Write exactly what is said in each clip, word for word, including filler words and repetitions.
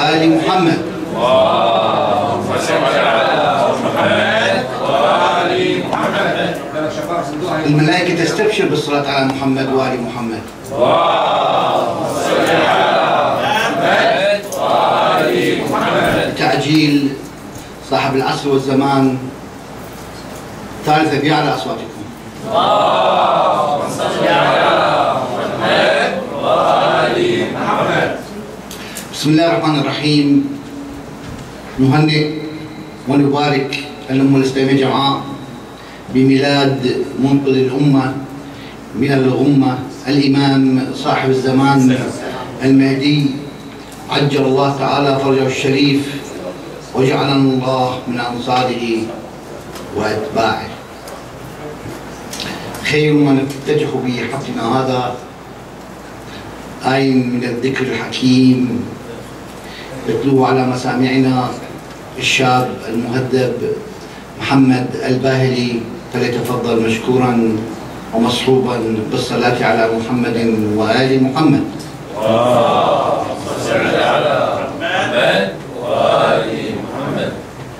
وآل محمد. اللهم صل على محمد وآل محمد. الملائكة تستبشر بالصلاة على محمد وآل محمد. اللهم صل على محمد وآل محمد. تعجيل صاحب العصر والزمان ثالثة بأعلى أصواتكم. اللهم صل على محمد وآل محمد. بسم الله الرحمن الرحيم. نهنئ ونبارك الأمة الإسلامية جمعاء بميلاد منقذ الأمة من الغمة الإمام صاحب الزمان المهدي، عجل الله تعالى فرجه الشريف وجعلنا الله من أنصاره وأتباعه. خير ما نفتتح به حفلنا هذا آي من الذكر الحكيم يتلوه على مسامعنا الشاب المهذب محمد الباهلي، فليتفضل مشكورا ومصحوبا بالصلاة على محمد وآل محمد. اللهم صل على محمد وآل محمد.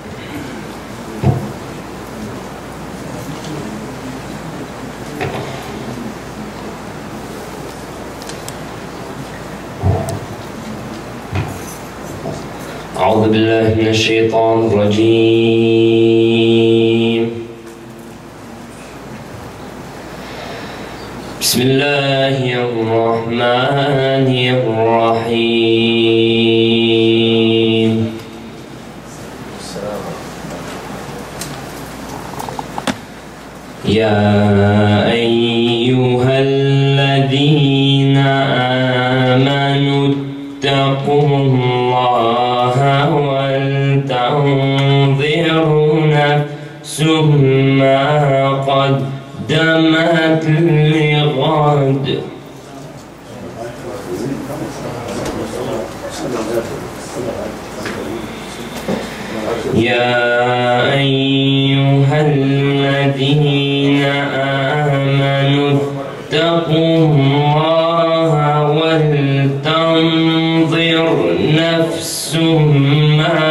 أعوذ بالله من الشيطان الرجيم. بسم الله الرحمن الرحيم. يا أيها الذين آمنوا اتقوا الله ولتنظر نفس ما قدمت لغد. يا أيها الذين آمنوا اتقوا الله ولتنظر نفس ما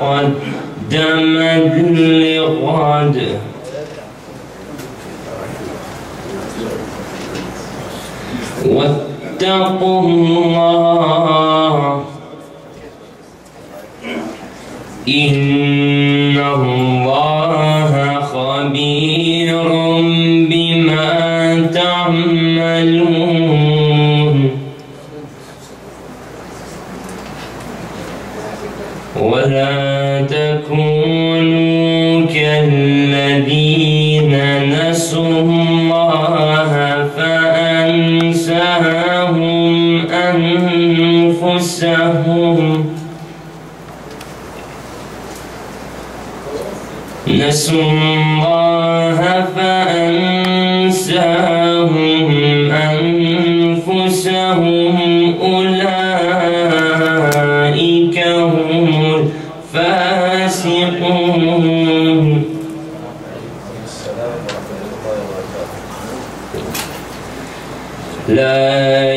قدمت لغد. واتقوا الله إن الله خبير بما تعملون. ولا تكونوا كالذين نسوا الله فأنساهم أنفسهم نسوا الله فأنساهم أنفسهم أولئك هم الفاسقون. لا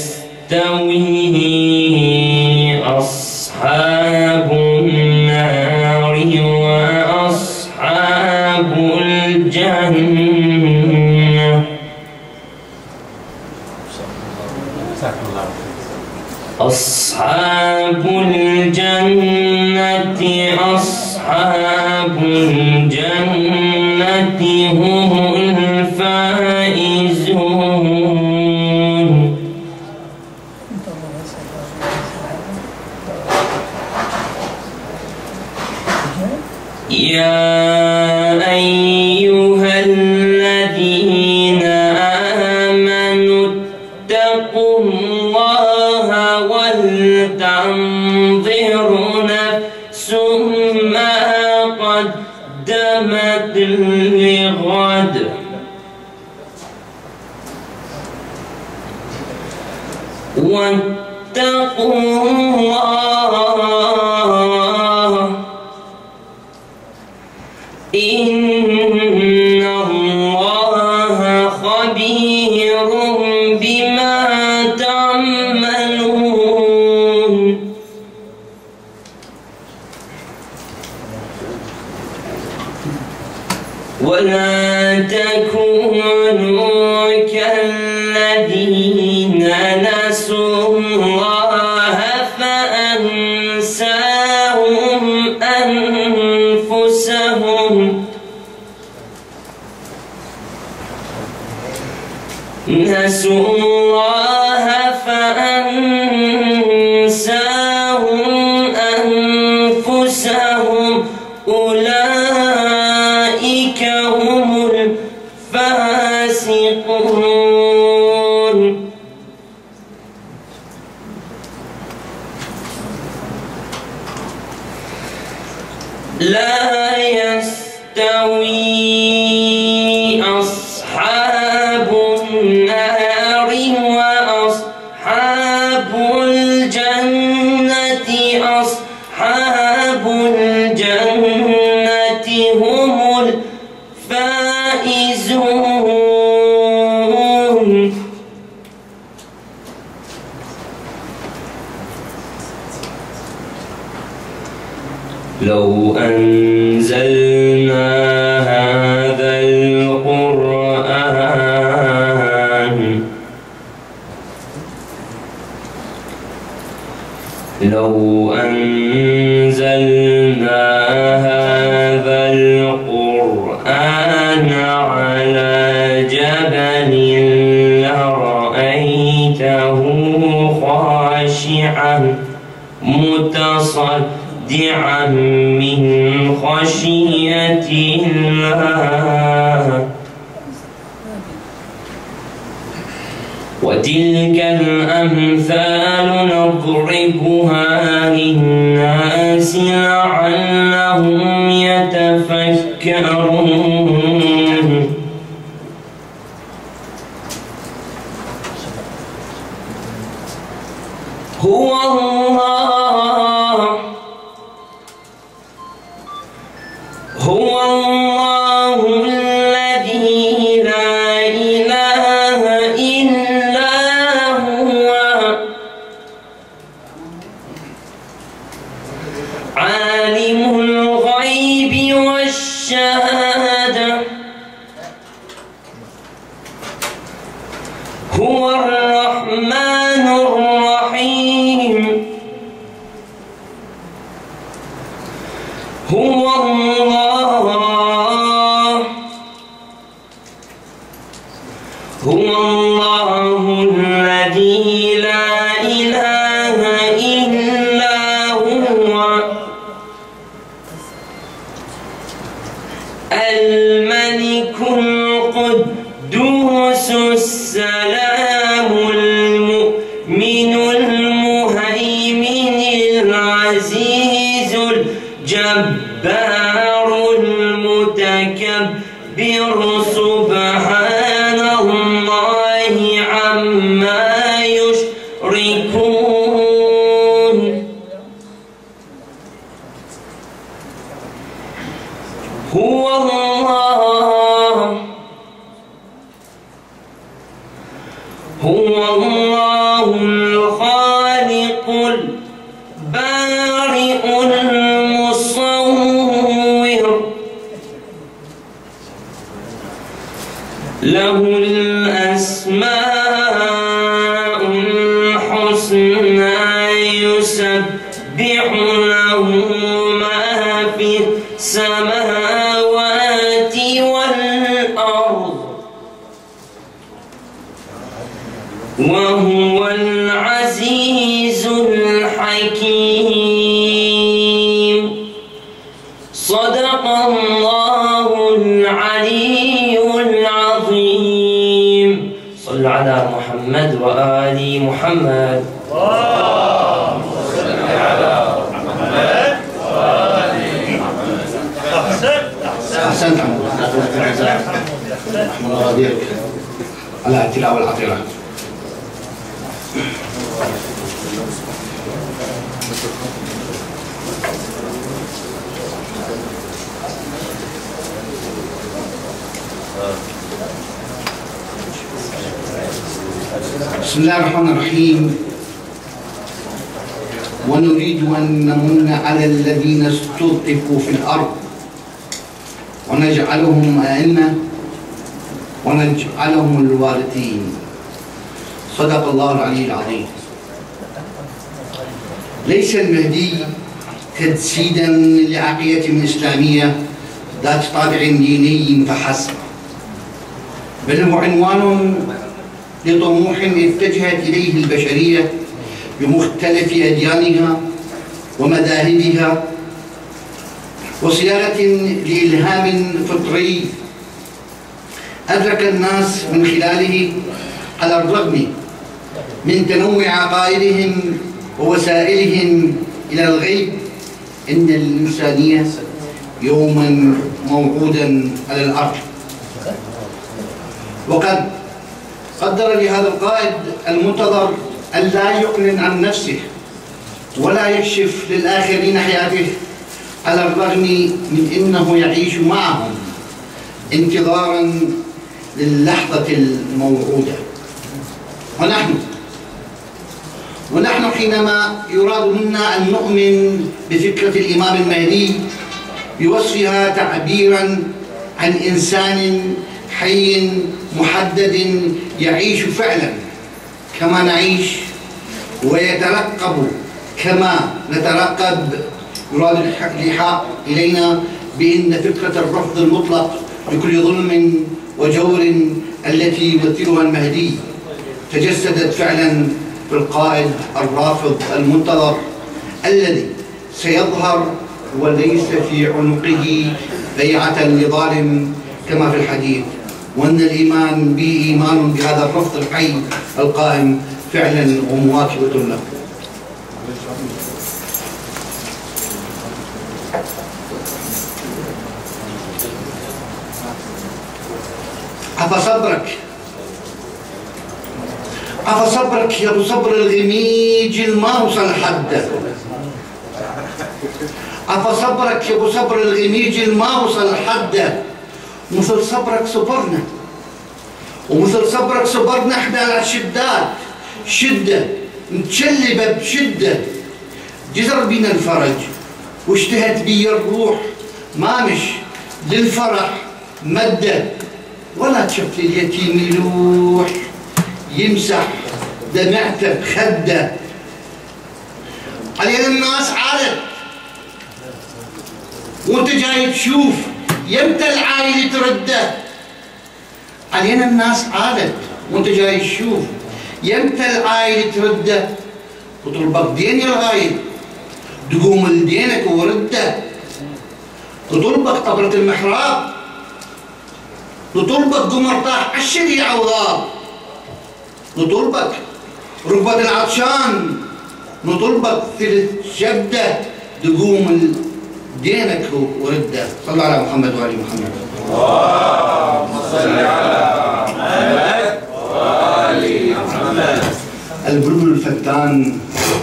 يستوي أصحاب النار وأصحاب الجنة. أصحاب الجنة أصحاب الجنة هم الفائزون. يا أيها الذين آمنوا اتقوا الله ولتنظر نفس ما قدمت لغد. واتقوا الله إن الله خبير بما تعملون. يكونوا كالذين نسوا الله فأنساهم أنفسهم نسوا الله فأنساهم أنفسهم أولئك هم الفاسقون. لا يستوي أصحاب النار وأصحاب الجنة أصحاب الجنة هم الفائزون. لو أنزلنا هذا القرآن لو أنزلنا هذا القرآن على جبل لرأيته خاشعا متصدعا من خشية الله. وتلك الأمثال نضربها للناس لعلهم يتفكرون. هو الله هو الله الذي لا إله إلا هو عالم الغيب والشهادة هو الرحمن الرحيم. هو الله هو الله الذي لا إله إلا هو الملك القدوس السلام المؤمن المهيمن العزيز الجبار المتكبر سبحان الله عما يشركون. هو الله هو الله الخالق البارئ المصور له الأسماء الحسنى يسبح له ما في السماوات والأرض وهو العزيز الحكيم. صدق الله العلي العظيم. صل على محمد وآل محمد. اللهم صل على محمد وآل محمد. أحسنت أحسنت رحمة الله بك على التلاوة العطرة. بسم الله الرحمن الرحيم. ونريد أن نمن على الذين استضعفوا في الأرض ونجعلهم أئمة ونجعلهم الوارثين. صدق الله العلي العظيم. ليس المهدي تجسيدا لعقيدة إسلامية ذات طابع ديني فحسب، بل هو عنوان لطموح اتجهت إليه البشرية بمختلف أديانها ومذاهبها، وصياغة لإلهام فطري أدرك الناس من خلاله على الرغم من تنوع عقائدهم ووسائلهم إلى الغيب إن الإنسانية يوما موعودا على الأرض. وقد قدر لهذا القائد المنتظر أن لا يعلن عن نفسه ولا يكشف للآخرين حياته، على الرغم من أنه يعيش معهم انتظارا للحظة الموعودة. ونحن ونحن حينما يراد منا أن نؤمن بفكرة الإمام المهدي بوصفها تعبيرا عن إنسان حي محدد يعيش فعلا كما نعيش ويترقب كما نترقب، يراد الإيحاء إلينا بأن فكرة الرفض المطلق لكل ظلم وجور التي يمثلها المهدي تجسدت فعلا في القائد الرافض المنتظر الذي سيظهر وليس في عنقه بيعة لظالم كما في الحديث، وأن الإيمان به إيمان بهذا الرفض الحي القائم فعلا ومواكبة له. أفصبرك أفصبرك يا أبو صبر الغميج الما وصل حده، أفصبرك يا أبو صبر الغميج الما وصل حده، مثل صبرك صبرنا ومثل صبرك صبرنا احنا على الشدات، شدة متشلبة بشدة، جزر بينا الفرج واشتهت بي الروح، ما مش للفرح مده، ولا تشوف اليتيم يلوح يمسح دمعته بخده. علينا الناس عادت وانت جاي تشوف يمتى العايل ترده، علينا الناس عادت وانت جاي تشوف يمتى العايل ترده، وطلبك دين يا الغايب تقوم لدينك ورده، وطلبك طبرة المحراب، وطلبك قمر طاح عالشريعة وغاب، وطلبك ركبة العطشان، وطلبك ثلث شبدة تقوم دينك ورده. صلى على محمد وآل محمد. اللهم صل على محمد وآل محمد. البلبل الفتان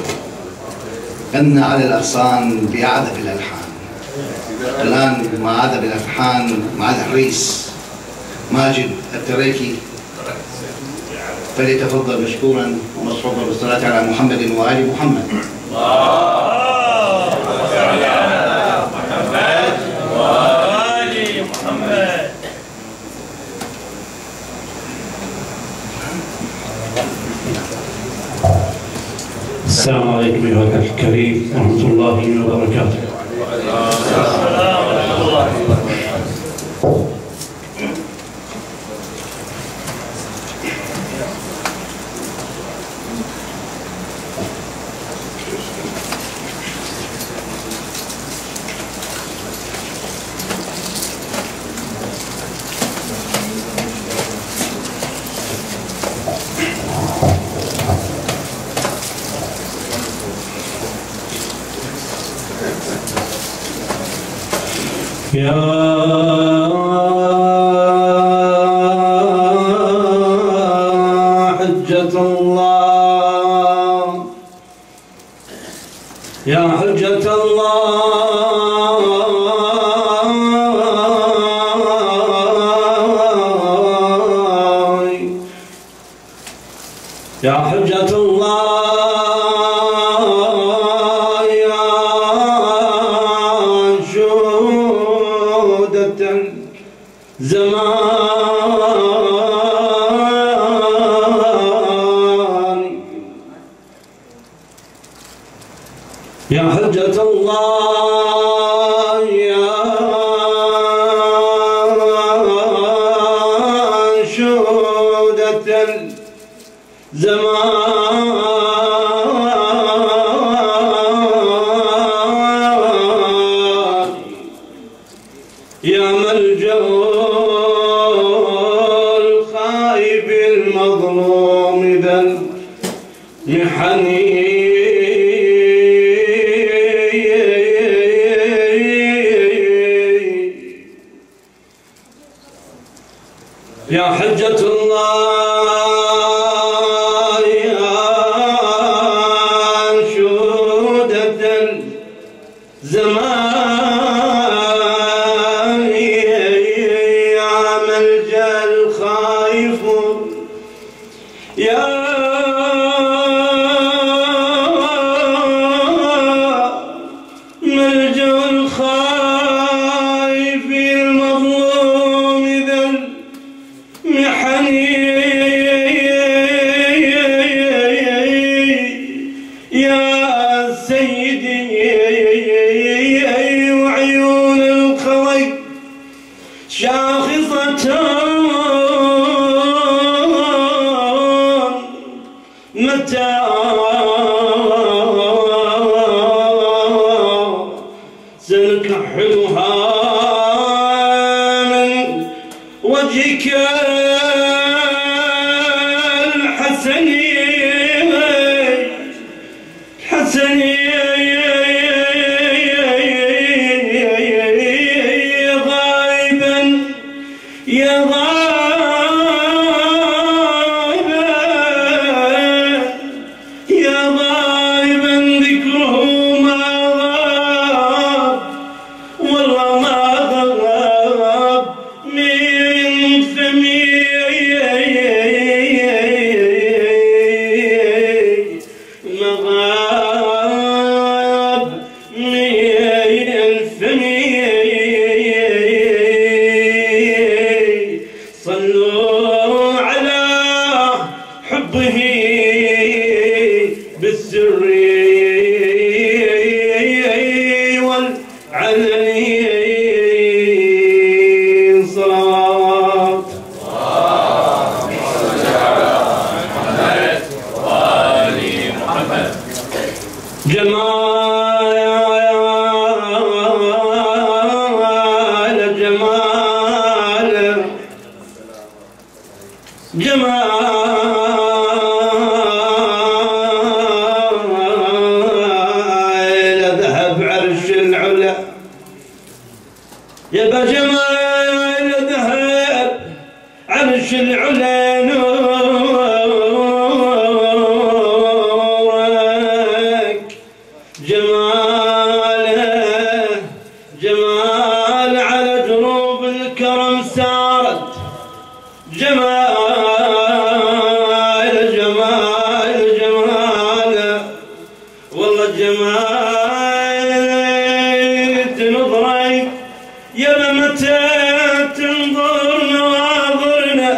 غنى على الأغصان بأعذب الألحان. الآن مع أعذب الألحان مع العريس ماجد التريكي، فليتفضل مشكورا ومصحوبا بالصلاة على محمد وآل محمد. اللهم صل على محمد وآل محمد. السلام عليكم أيها الأخ الكريم ورحمة الله وبركاته. السلام ورحمة الله وبركاته. يا حجة الله يا حجة الله يا حجة الله زمان الزمان يا ملجأ الخائف المظلوم ذا المحن يا حجة الله يا أنشودة الزمان يا ملجأ الخائف يا ملجأ الخائف المظلوم ذا محني يا سيدي وعيون الخلق شاخصة متى سنكحلها من وجهك الحسني الحسني غائبا يا غائبا يا غائبا ذكره ما غاب والله ما غاب من فمي ما غاب من فمي صلوا على حبه بالسر والعلن صلوات جمال جمال جمال ذهب عرش العلا يا جمال ذهب عرش العلا نورك جماله جمال على دروب الكرم سارت جمال جمال جمال والله جمال تنظرك يا متى تنظر نواظرنا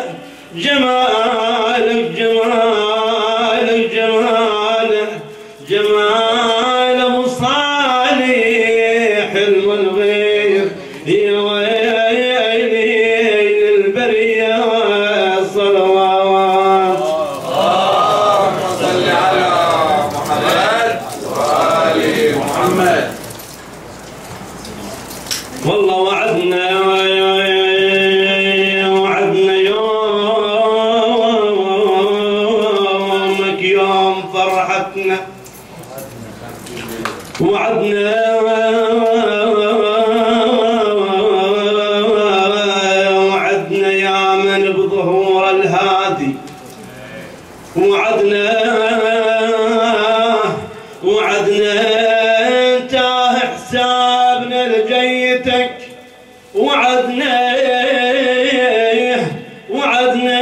جمالك جمالك جمالك جمال ابو صالح المنغير يا ويلي للبريه صلوات اللهم صل على محمد وآل محمد. والله وعدنا وعدنا يومك يوم فرحتنا وعدنا وعدنا يا من بظهور الهادي وعدنا وعدنا انتهى حسابنا لجيتك وعدنا وعدنا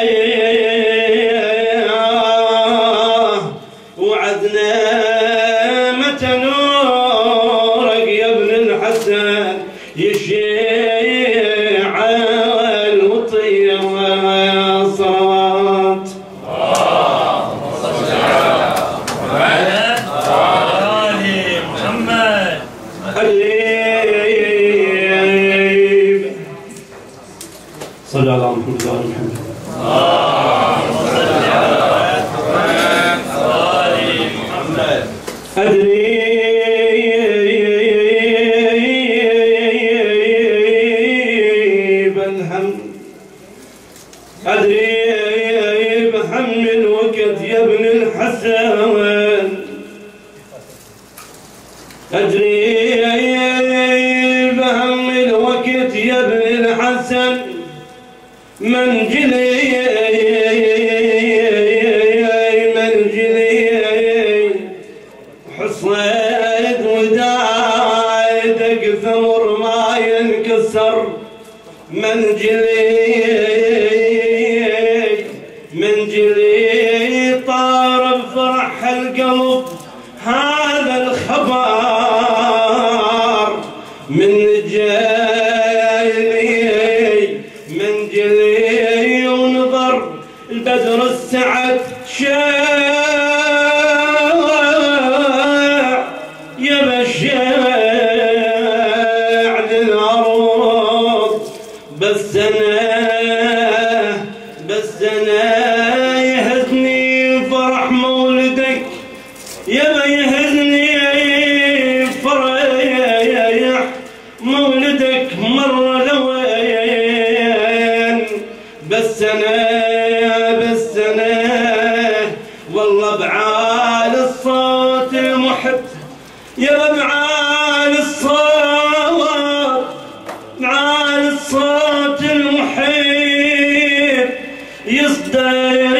وعدنا متى نورك يا ابن الحسن يشيع الوطية والصلوات. اللهم صل بهم الوقت يا ابن الحسن أجري بهم الوقت يا ابن الحسن منجلي منجلي حصيت ودايدك ثمر ما ينكسر منجلي منجلي طار بفرح القلب هذا الخبر من جاي منجلي ونظر البدر السعد شاع يا بشاع للعروض بس انا بس انا يهزني فرح مولدك يا يهزني فرح مولدك مرة لوين بس انا بس انا والله بعال الصوت المحب يا بعال الصوت بعال الصوت المحب يصدح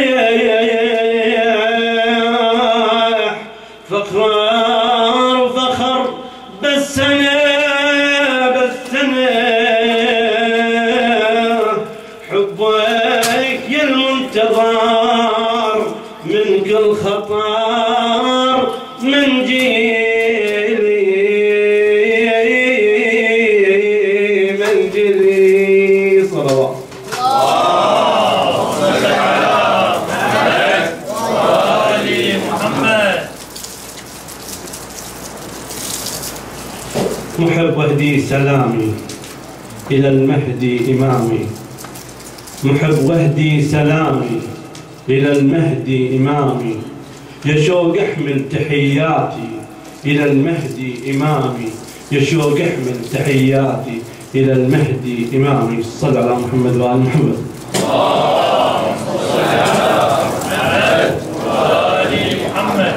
فخر فخر بس انا بس انا حبك يا المنتظر من كل خطر من جيلي من جيلي صلوات محب وهدي سلامي إلى المهدي إمامي محب وهدي سلامي إلى المهدي إمامي يا شوق أحمل تحياتي إلى المهدي إمامي يا شوق أحمل تحياتي إلى المهدي إمامي صل على محمد وآل محمد اللهم صل على محمد وآل محمد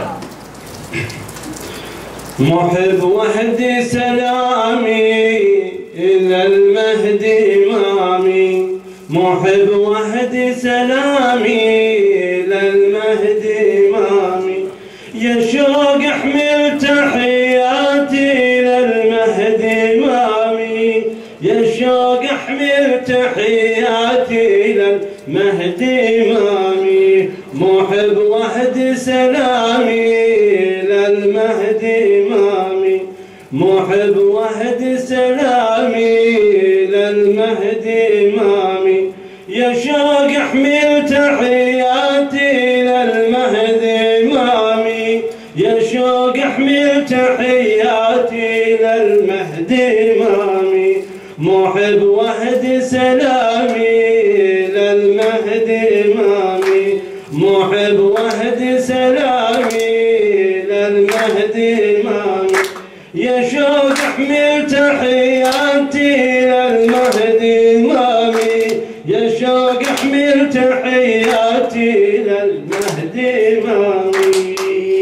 محب وهدي سلامي إلى المهدي إمامي محب وهدي سلامي إلى المهدي إمامي يا شوق أحمل تحياتي إلى المهدي إمامي يا شوق أحمل تحياتي إلى المهدي إمامي محب وهدي سلامي إلى المهدي إمامي محب وهدي سلامي إلى المهدي إمامي يا شوق أحمل تحياتي إلى المهدي إمامي يا شوق أحمل تحياتي إلى المهدي إمامي محب وهدي سلامي إلى المهدي إمامي محب وهدي سلامي إلى المهدي إمامي يا شوق أحمل تحياتي إلى المهدي إمامي يا شوق أحمل تحياتي إلى المهدي إمامي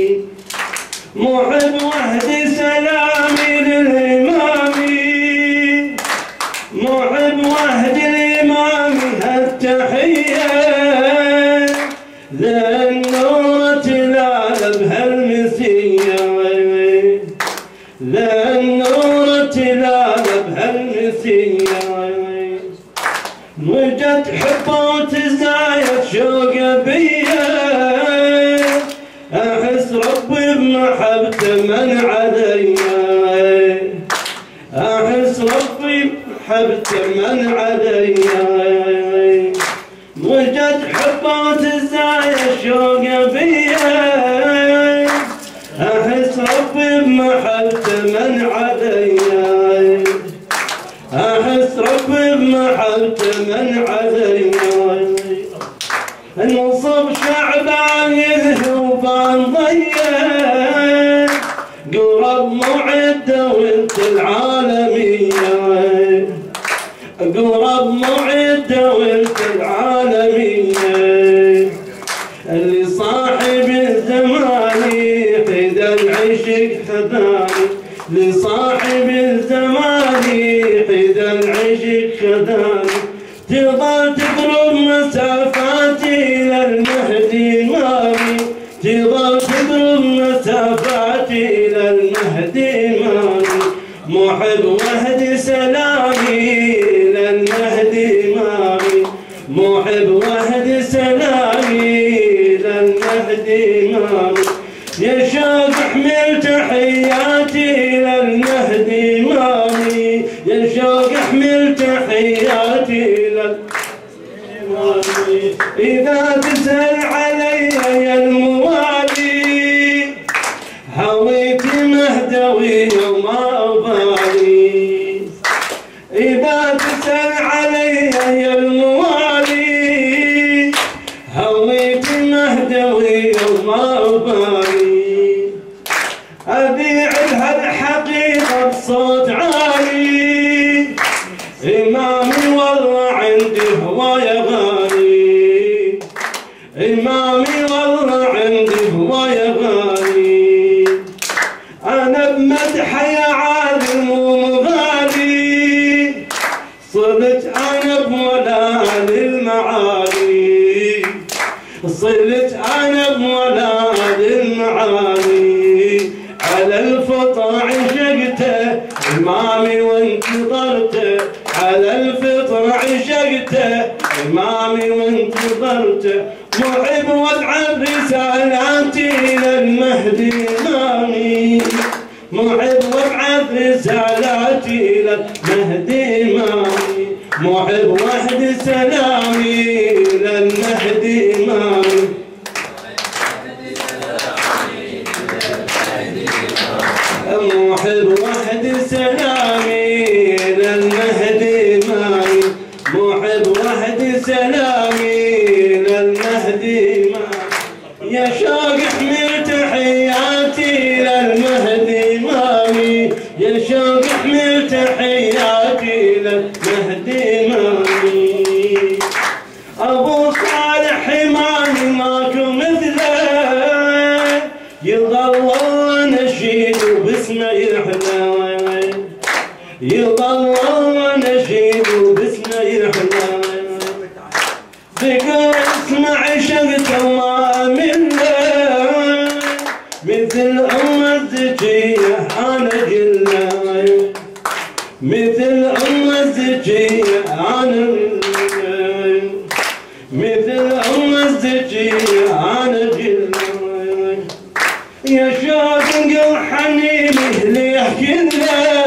محب وهدي سلامي للإمامي محب وهدي الإمامي هالتحية ذا النور تلال بهالمسية ذا النور تلال بهالمسية وجد حبه وتزايد شوقه بيا احس ربي بمحبته من عليا احس ربي بمحبته من عليا وجد حبه وتزايد شوقه بيا احس ربي بمحبته من عليا احس ربي بمحبته من عليا النصب شعبان يذهب ضيق قرب معده وانت العالميه قرب معده وانت العالميه خذاني لصاحب الزمان حيد العشق خذاني تظل تقرب مسافاتي إلى المهدي مامي تظل تقرب مسافاتي إلى المهدي مامي محب وحدي سلامي إلى المهدي مامي محب وحدي سلامي إلى المهدي مامي يا شوق احمل تحياتي إلى المهدي مامي يا شوق احمل تحياتي إلى المهدي مامي إذا تسأل علي يا الموالي هويت مهدوي وما أبالي إذا تسأل علي يا الموالي هويت مهدوي وما أبالي أبيع لها الحقيقة بصوت عالي إمامي والله عندي هواية غالي إمامي والله عندي هواية غالي أنا بمدحه يا عالم ومغالي صرت أنا بولاد المعالي صرت أنا بولاد المعالي على الفطر عشقته إمامي وانتظرته على الفطر عشقته إمامي وانتظرته محب وابعث رسالاتي إلى المهدي إمامي محب وابعث رسالاتي إلى المهدي إمامي محب وحد سلامي إلى المهدي إمامي محب وحد سلامي إلى المهدي إمامي محب وحد سلامي إلى المهدي إمامي يا شوق احمل تحياتي إلى المهدي إمامي يا شوق احمل تحياتي إلى المهدي إمامي أبو صالح إمامي ماكو مثله يظل نشيد باسمه يحلى يظل نشيد باسمه يحلى ذكر اسمع شقته ما منه مثل أم الزكية أنا جلة مثل أم الزكية أنا مثل أم الزكية أنا جلة يا شوق انقل حنيني ليه كله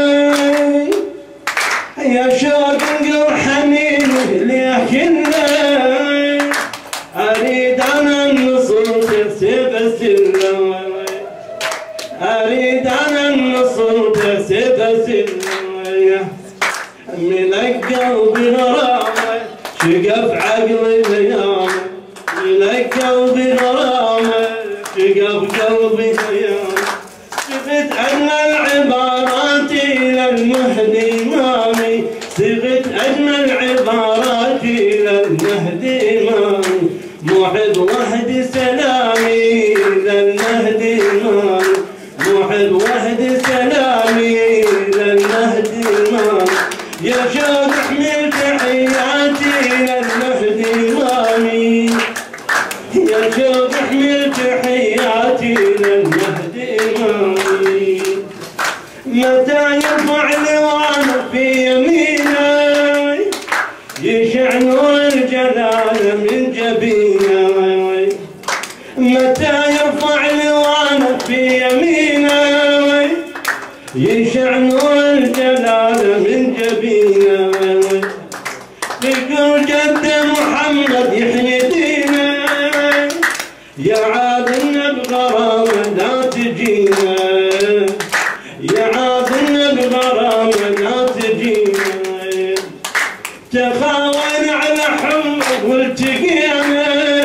يا شوق انقل حنيني ليه كله اريد انا النصر تسيب السلة اريد انا النصر تسيب السلة ملك قلبي غرامه شقف عقلي بيامه ملك قلبي غرامه شقف قلبي بيامه صغت أجمل عباراتي إلى المهدي إمامي صغت أجمل عباراتي إلى المهدي إمامي محب وحدي سلامي إلى المهدي إمامي محب وحدي سلامي إلى المهدي إمامي يا شوق احمل تحياتي إلى المهدي إمامي يا شوق احمل تحياتي إلى المهدي إمامي متى يرفع لوانه في يمينه يشع نور الجلال من جبينه متى يرفع لوانه في يمينه يشع نور الجلال من جبينه ذكر جد محمد يحيي دينه يا عادنا بغرامه لا تجينا يا عادنا بغرامه لا تجينا تخاون على حبك والتقينا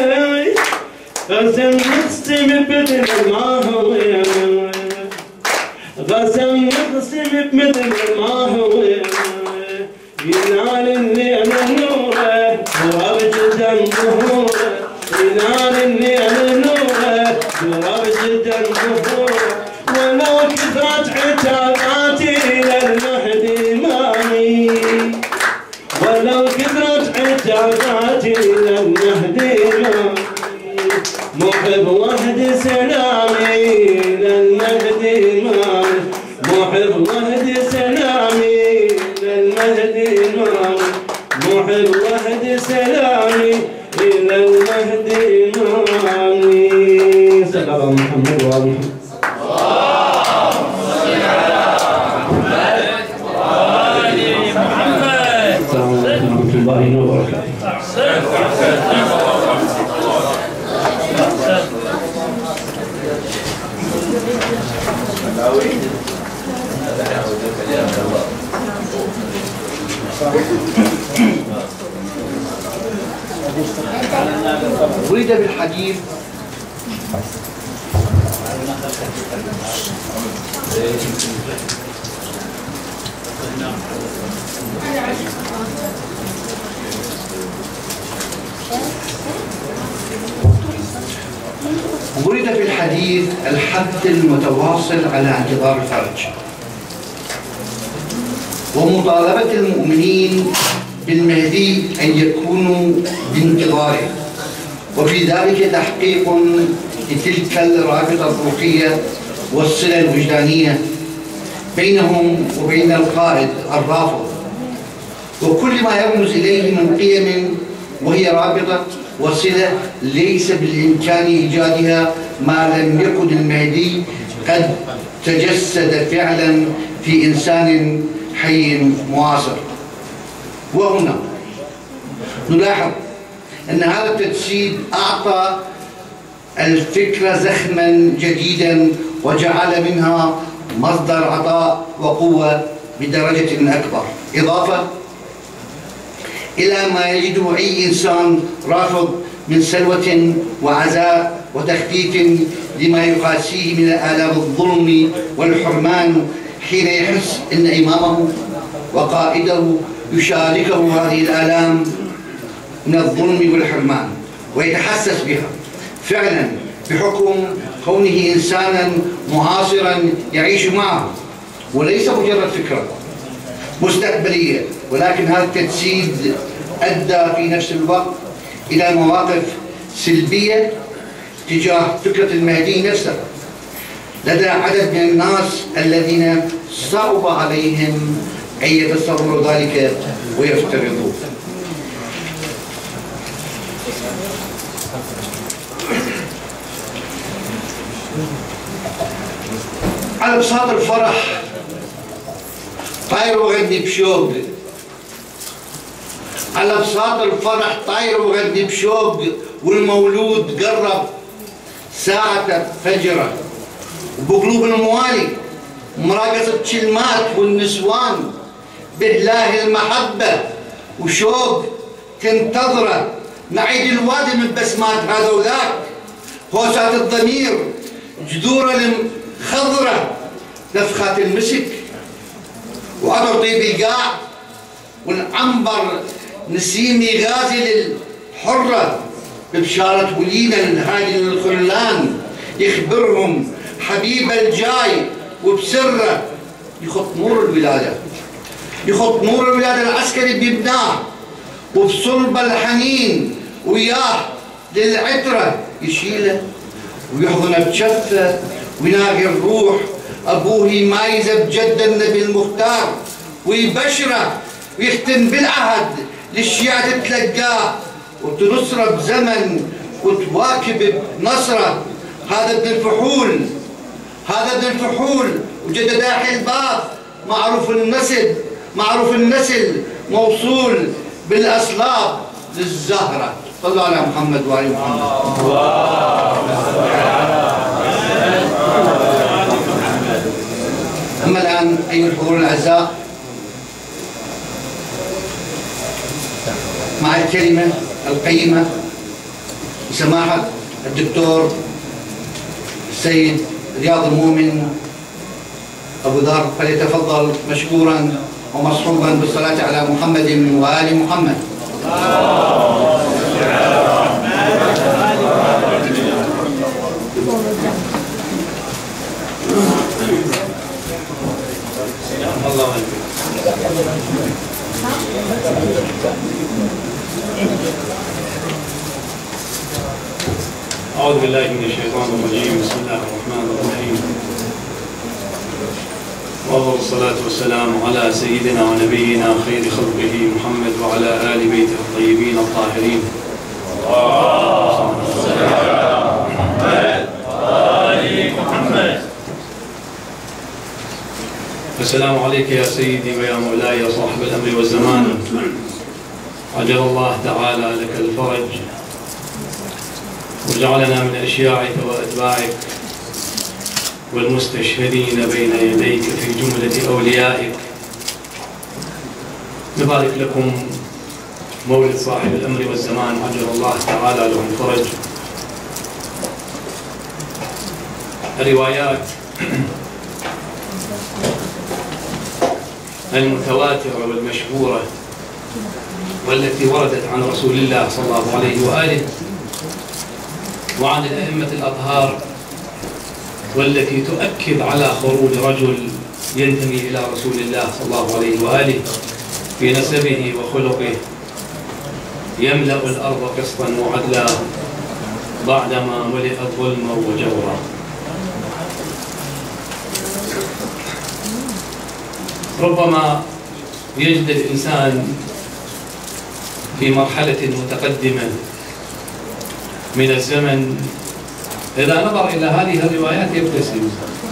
قسم نقسم بمثل ما هو قسم نقسم بمثل ما هو ينال الليل نوره وابجد ظهوره ينال الليل نوره وابجد ظهوره ولو كثرت عتاباتي للمهدي ماني، ولو كثرت عتاباتي للمهدي ماني، محب وحد سلامي للمهدي ماني، محب وحد سلامي للمهدي ماني، محب وحد سلامي إلى المهدي ماني. صلى الله محمد وآل محمد. اللهم صل على محمد وآل محمد. السلام عليكم ورحمة الله وبركاته. ورد بالحديث ورد في الحديث الحث المتواصل على انتظار الفرج ومطالبة المؤمنين بالمهدي أن يكونوا بانتظاره، وفي ذلك تحقيق لتلك الرابطة الروحية والصلة الوجدانية بينهم وبين القائد الرافض، وكل ما يرمز إليه من قيم وهي رابطة وصلة ليس بالإمكان إيجادها ما لم يكن المهدي قد تجسد فعلا في إنسان حي معاصر. وهنا نلاحظ أن هذا التجسيد أعطى الفكرة زخما جديدا وجعل منها مصدر عطاء وقوة بدرجة أكبر، إضافة إلى ما يجده أي إنسان رافض من سلوة وعزاء وتخفيف لما يقاسيه من آلام الظلم والحرمان، حين يحس أن إمامه وقائده يشاركه هذه الآلام من الظلم والحرمان ويتحسس بها فعلا بحكم كونه إنسانا معاصرا يعيش معه، وليس مجرد فكرة مستقبلية، ولكن هذا التجسيد أدى في نفس الوقت إلى مواقف سلبية تجاه فكرة المهدي نفسه لدى عدد من الناس الذين صعب عليهم أن يتصوروا ذلك ويفترضوه. على بساط الفرح طاير وغني بشوق، على بساط الفرح طاير وغني بشوق، والمولود قرب ساعة فجره، وبقلوب الموالي مراقصة كلمات والنسوان بإله المحبة وشوق تنتظره، نعيد الوادي من بسمات هذا وذاك، هوسات الضمير جذور الخضرة، نفخات المسك وعطر طيب القاع، والعنبر نسيمي غازي للحرة ببشارة ولينا الهادي للخلان، يخبرهم حبيب الجاي وبسره يخط نور الولادة، يخط نور الولادة العسكري بيبناه، وبصلب الحنين وياه للعترة يشيله ويحضنه بشفه، ويناقي الروح أبوه يمايزه بجد النبي المختار، ويبشره ويختم بالعهد للشيعة تتلقاه، وتنصره بزمن وتواكب بنصره. هذا ابن الفحول، هذا ابن الفحول وجد داحي الباب، معروف النسل، معروف النسل موصول بالأصلاب للزهرة. صلوا على محمد وآل محمد. أما الآن أيها الحضور الأعزاء، مع الكلمة القيمة لسماحة الدكتور السيد رياض المؤمن أبو ذر، فليتفضل مشكورا ومصحوبا بالصلاة على محمد وآل محمد. أعوذ بالله من الشيطان الرجيم. بسم الله الرحمن الرحيم. وأفضل الصلاة والسلام على سيدنا ونبينا خير خلقه محمد وعلى آل بيته الطيبين الطاهرين. اللهم صل على محمد وآل محمد. السلام عليك يا سيدي ويا مولاي يا صاحب الأمر والزمان. عجل الله تعالى لك الفرج وجعلنا من أشياعك وأتباعك والمستشهدين بين يديك في جملة أوليائك. نبارك لكم مولد صاحب الأمر والزمان عجل الله تعالى له الفرج. الروايات المتواترة والمشهورة والتي وردت عن رسول الله صلى الله عليه وآله وعن الأئمة الأطهار والتي تؤكد على خروج رجل ينتمي إلى رسول الله صلى الله عليه وآله في نسبه وخلقه يملأ الأرض قسطا وعدلا بعدما ملئت ظلما وجورا. ربما يجد الإنسان في مرحلة متقدمة من الزمن إذا نظر إلى هذه الروايات يبتسم،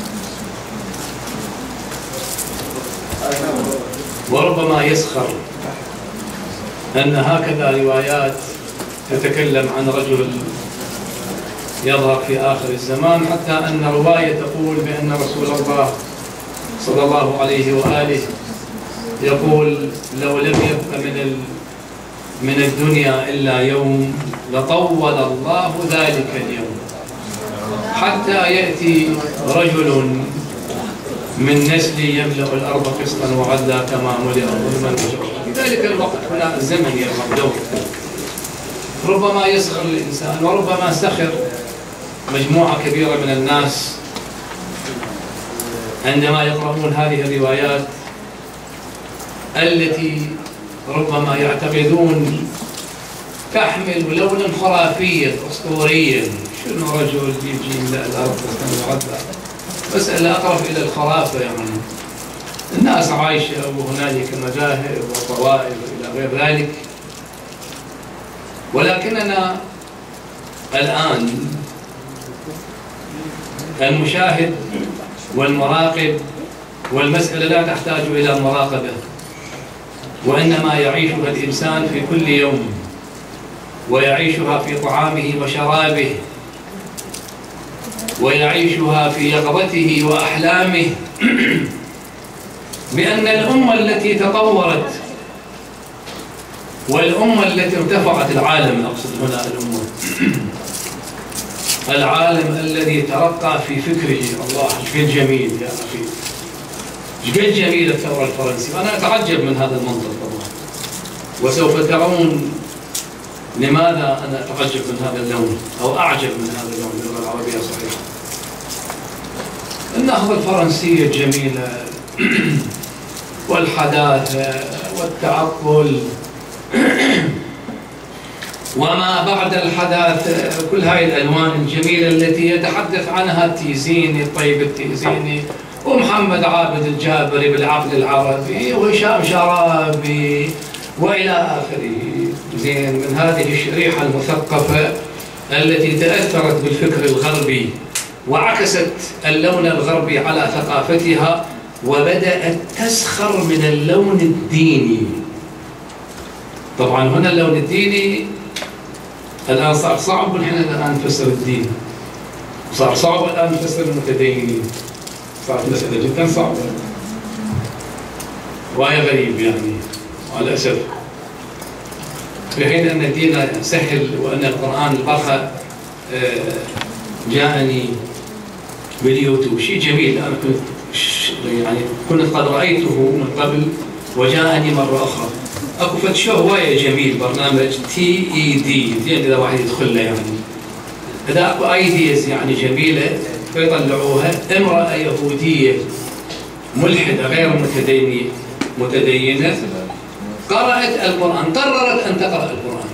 وربما يسخر أن هكذا روايات تتكلم عن رجل يظهر في آخر الزمان، حتى أن رواية تقول بأن رسول الله صلى الله عليه وآله يقول لو لم يبق من من الدنيا إلا يوم لطول الله ذلك اليوم حتى يأتي رجل من نسلي يملأ الأرض قسطا وعدلا كما ملئ ظلما وجورا. في ذلك الوقت هنا الزمن يلعب دور. ربما يسخر الإنسان وربما سخر مجموعة كبيرة من الناس عندما يقرؤون هذه الروايات التي ربما يعتقدون تحمل لونا خرافيا اسطوريا. شنو رجل يجي يملأ الارض قسطا وعدلا؟ مسألة اقرب الى الخرافه، يعني الناس عايشه وهنالك مذاهب وطوائف الى غير ذلك، ولكننا الان المشاهد والمراقب، والمسألة لا تحتاج إلى مراقبة، وإنما يعيشها الإنسان في كل يوم، ويعيشها في طعامه وشرابه، ويعيشها في يقظته وأحلامه، بأن الأمة التي تطورت والأمة التي ارتفعت، العالم أقصد هنا الأمة، العالم الذي ترقى في فكره، الله شقد جميل يا أخي، شقد جميل الثورة الفرنسية. أنا أتعجب من هذا المنطق طبعا، وسوف ترون لماذا أنا أتعجب من هذا اللون أو أعجب من هذا اللون باللغة العربية صحيحة. النهضة الفرنسية الجميلة والحداثة والتعقل وما بعد الحداثة، كل هاي الألوان الجميلة التي يتحدث عنها التيزيني الطيب التيزيني ومحمد عابد الجابري بالعقل العربي وهشام شرابي وإلى آخره. زين، من هذه الشريحة المثقفة التي تأثرت بالفكر الغربي وعكست اللون الغربي على ثقافتها، وبدأت تسخر من اللون الديني. طبعا هنا اللون الديني الآن صار صعب نحن الآن نفسر الدين، صار صعب الآن نفسر المتدينين، صارت مسألة جدا صعبة، وهي غريب يعني مع الأسف، في حين أن الدين سهل وأن القرآن البرهة جاءني باليوتيوب شيء جميل. أنا كنت يعني كنت قد رأيته من قبل وجاءني مرة أخرى. اكو فد شو هوايه جميل برنامج تي اي دي، زين اذا واحد يدخل له يعني، اذا اكو ايديز يعني جميله فيطلعوها. امراه يهوديه ملحده غير متدينه متدينه قرأت القرآن، قررت أن تقرأ القرآن،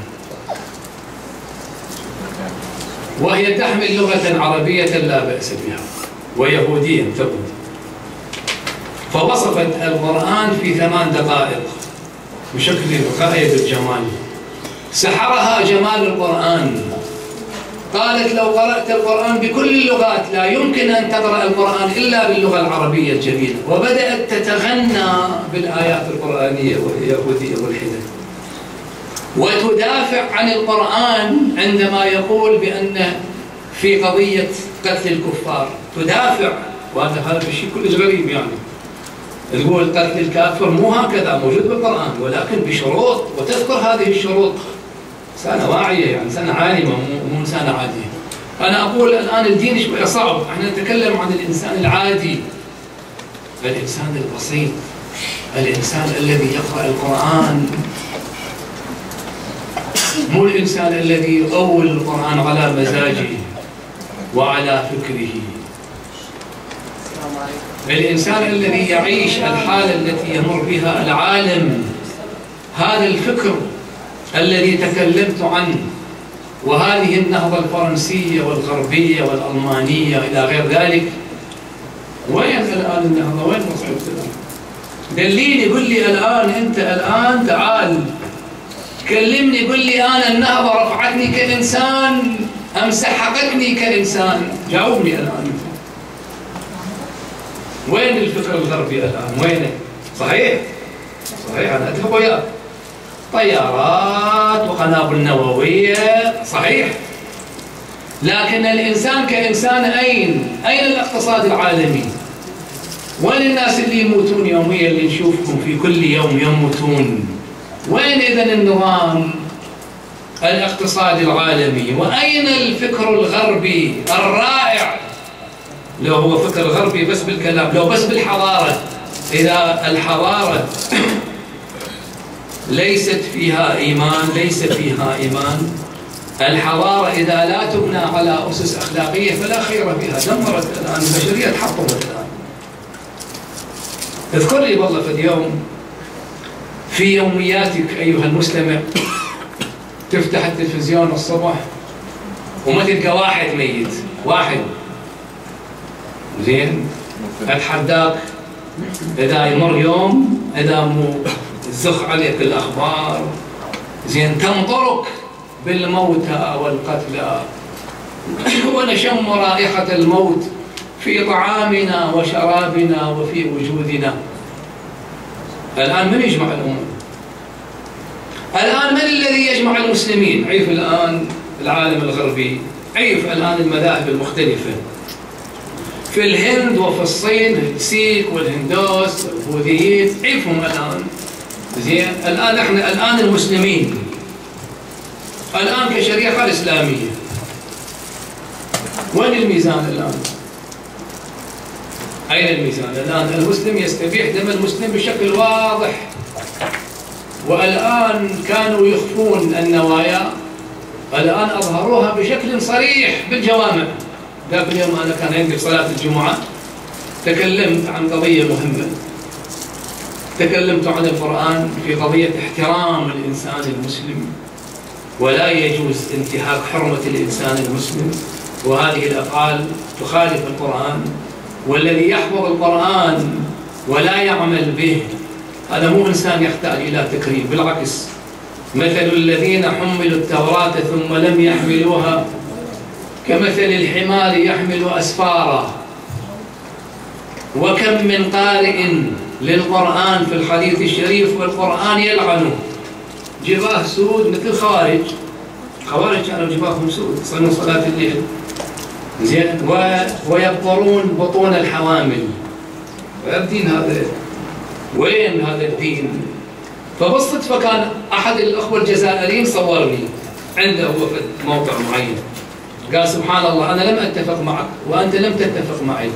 وهي تحمل لغة عربية لا بأس بها ويهودية تقول، فوصفت القرآن في ثمان دقائق بشكل غاية بالجمال، سحرها جمال القرآن. قالت لو قرأت القرآن بكل اللغات لا يمكن أن تقرأ القرآن إلا باللغة العربية الجميلة، وبدأت تتغنى بالآيات القرآنية واليهودية والحدة، وتدافع عن القرآن عندما يقول بأن في قضية قتل الكفار تدافع، وهذا هذا شيء كلش غريب يعني. تقول قتل الكافر مو هكذا موجود بالقرآن ولكن بشروط، وتذكر هذه الشروط. إنسانة واعية يعني، إنسانة عالمة مو إنسانة عادية. أنا أقول الآن الدين شوية صعب، احنا نتكلم عن الإنسان العادي، الإنسان البسيط، الإنسان الذي يقرأ القرآن، مو الإنسان الذي يؤول القرآن على مزاجه وعلى فكره، الإنسان الذي يعيش الحالة التي يمر بها العالم. هذا الفكر الذي تكلمت عنه، وهذه النهضة الفرنسية والغربية والألمانية إلى غير ذلك، وين الآن النهضة؟ وين وصلت الآن؟ دليني، قل لي الآن، أنت الآن تعال كلمني، قل لي أنا النهضة رفعتني كإنسان أم سحقتني كإنسان؟ جاوبني الآن. وين الفكر الغربي الآن؟ وينه؟ صحيح؟ صحيح، أنا أتفق وياك. طيارات وقنابل نووية، صحيح. لكن الإنسان كإنسان أين؟ أين الاقتصاد العالمي؟ وين الناس اللي يموتون يوميا اللي نشوفهم في كل يوم يموتون؟ وين إذن النظام الاقتصادي العالمي؟ وأين الفكر الغربي الرائع؟ لو هو فكر غربي بس بالكلام، لو بس بالحضارة، إذا الحضارة ليست فيها إيمان، ليس فيها إيمان، الحضارة إذا لا تبنى على أسس أخلاقية فلا خير فيها. دمرت الآن البشرية، تحطمت الآن. اذكر لي والله في اليوم في يومياتك أيها المستمع، تفتح التلفزيون الصبح وما تلقى واحد ميت، واحد. زين، أتحداك إذا يمر يوم إذا مو تزخ عليك الأخبار، زين، تمطرك بالموتى والقتلى، ونشم رائحة الموت في طعامنا وشرابنا وفي وجودنا. الآن من يجمع الأمة؟ الآن من الذي يجمع المسلمين؟ عيف الآن العالم الغربي، عيف الآن المذاهب المختلفة في الهند وفي الصين، السيك والهندوس والبوذيين، عيفهم الآن. زين، الآن احنا الآن المسلمين الآن كشريعة الإسلامية، وين الميزان الآن؟ أين الميزان الآن؟ المسلم يستبيح دم المسلم بشكل واضح، والآن كانوا يخفون النوايا، الآن أظهروها بشكل صريح بالجوامع. ذاك اليوم أنا كان عندي صلاة الجمعة، تكلمت عن قضية مهمة، تكلمت عن القرآن في قضية احترام الإنسان المسلم، ولا يجوز انتهاك حرمة الإنسان المسلم، وهذه الأفعال تخالف القرآن، والذي يحفظ القرآن ولا يعمل به هذا مو إنسان يحتاج إلى تكريم، بالعكس. مثل الذين حملوا التوراة ثم لم يحملوها كمثل الحمار يحمل أسفارا. وكم من قارئ للقرآن في الحديث الشريف والقرآن يلعنه، جباه سود مثل خوارج، خوارج كانوا جباههم سود يصلون صلاة الليل، زين، ويبطرون بطون الحوامل. الدين هذا وين هذا الدين؟ فبالصدفة كان أحد الأخوة الجزائريين صورني عنده هو في موقع معين، قال سبحان الله أنا لم أتفق معك وأنت لم تتفق معي،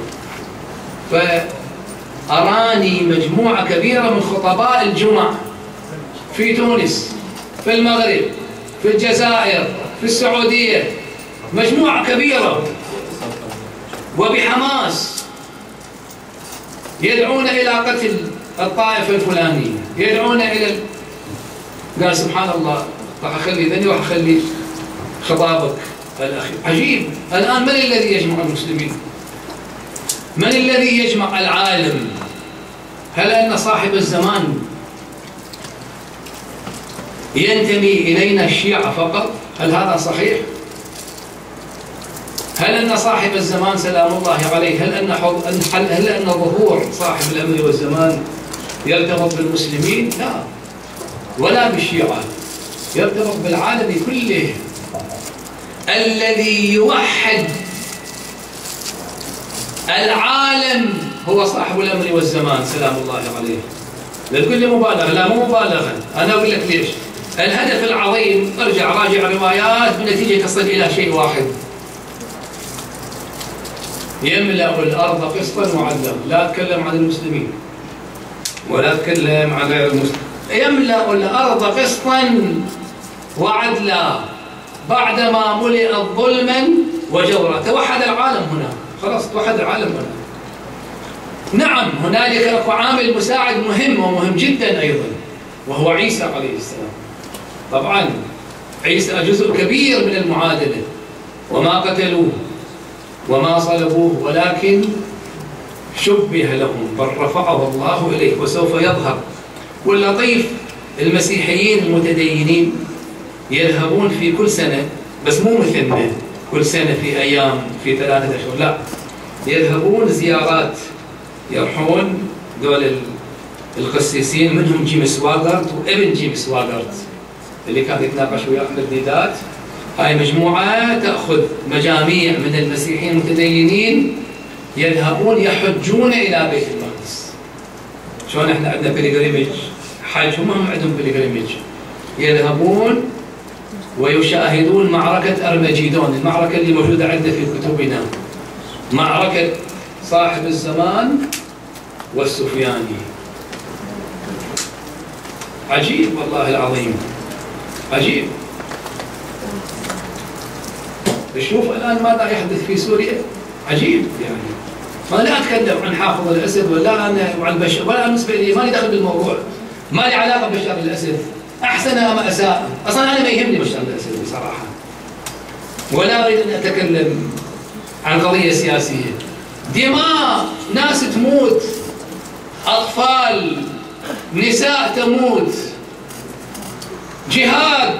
فأراني مجموعة كبيرة من خطباء الجمعة في تونس، في المغرب، في الجزائر، في السعودية، مجموعة كبيرة وبحماس يدعون إلى قتل الطائفة الفلانية، يدعون إلى قال سبحان الله راح أخلي ذني وراح أخلي خطابك الأخير. عجيب. الآن من الذي يجمع المسلمين؟ من الذي يجمع العالم؟ هل أن صاحب الزمان ينتمي إلينا الشيعة فقط؟ هل هذا صحيح؟ هل أن صاحب الزمان سلام الله عليه، هل أن هل أن ظهور صاحب الأمر والزمان يرتبط بالمسلمين؟ لا، ولا بالشيعة، يرتبط بالعالم كله. الذي يوحد العالم هو صاحب الأمر والزمان سلام الله عليه. للكل مبالغة، لا مو مبالغة، أنا أقول لك ليش. الهدف العظيم، ارجع راجع روايات، بنتيجة تصل إلى شيء واحد: يملأ الأرض قسطا وعدلا. لا أتكلم عن المسلمين ولا أتكلم عن غير المسلمين. يملأ الأرض قسطا وعدلا بعدما ملئت ظلما وجورا. توحد العالم هنا، خلاص توحد العالم هنا. نعم هنالك أكو عامل مساعد مهم ومهم جدا أيضا، وهو عيسى عليه السلام. طبعا عيسى جزء كبير من المعادلة، وما قتلوه وما صلبوه ولكن شبه لهم، بل رفعه الله إليه وسوف يظهر. واللطيف المسيحيين المتدينين يذهبون في كل سنة، بس مو مثلنا كل سنة في أيام في ثلاثة أشهر، لا، يذهبون زيارات، يروحون دول القسيسين، منهم جيمس واغرت وابن جيمس واغرت اللي كان يتناقش ويا أحمد ديدات. هاي مجموعة تأخذ مجاميع من المسيحيين المتدينين، يذهبون يحجون إلى بيت المقدس. شلون احنا عندنا بيلغريمج حج، هم عندهم بيلغريمج. يذهبون ويشاهدون معركة أرمجيدون، المعركة اللي موجودة عندنا في كتبنا، معركة صاحب الزمان والسفياني. عجيب والله العظيم، عجيب. شوف الآن ماذا يحدث في سوريا، عجيب يعني. أنا لا أتكلم عن حافظ الأسد ولا أنا عن بشار، ولا بالنسبة لي مالي دخل بالموضوع، ما لي علاقة ببشار الأسد، أحسن أم أساء، أصلا أنا ما يهمني بشار الأسد بصراحة، ولا أريد أن أتكلم عن قضية سياسية. دماء، ناس تموت، أطفال، نساء تموت، جهاد.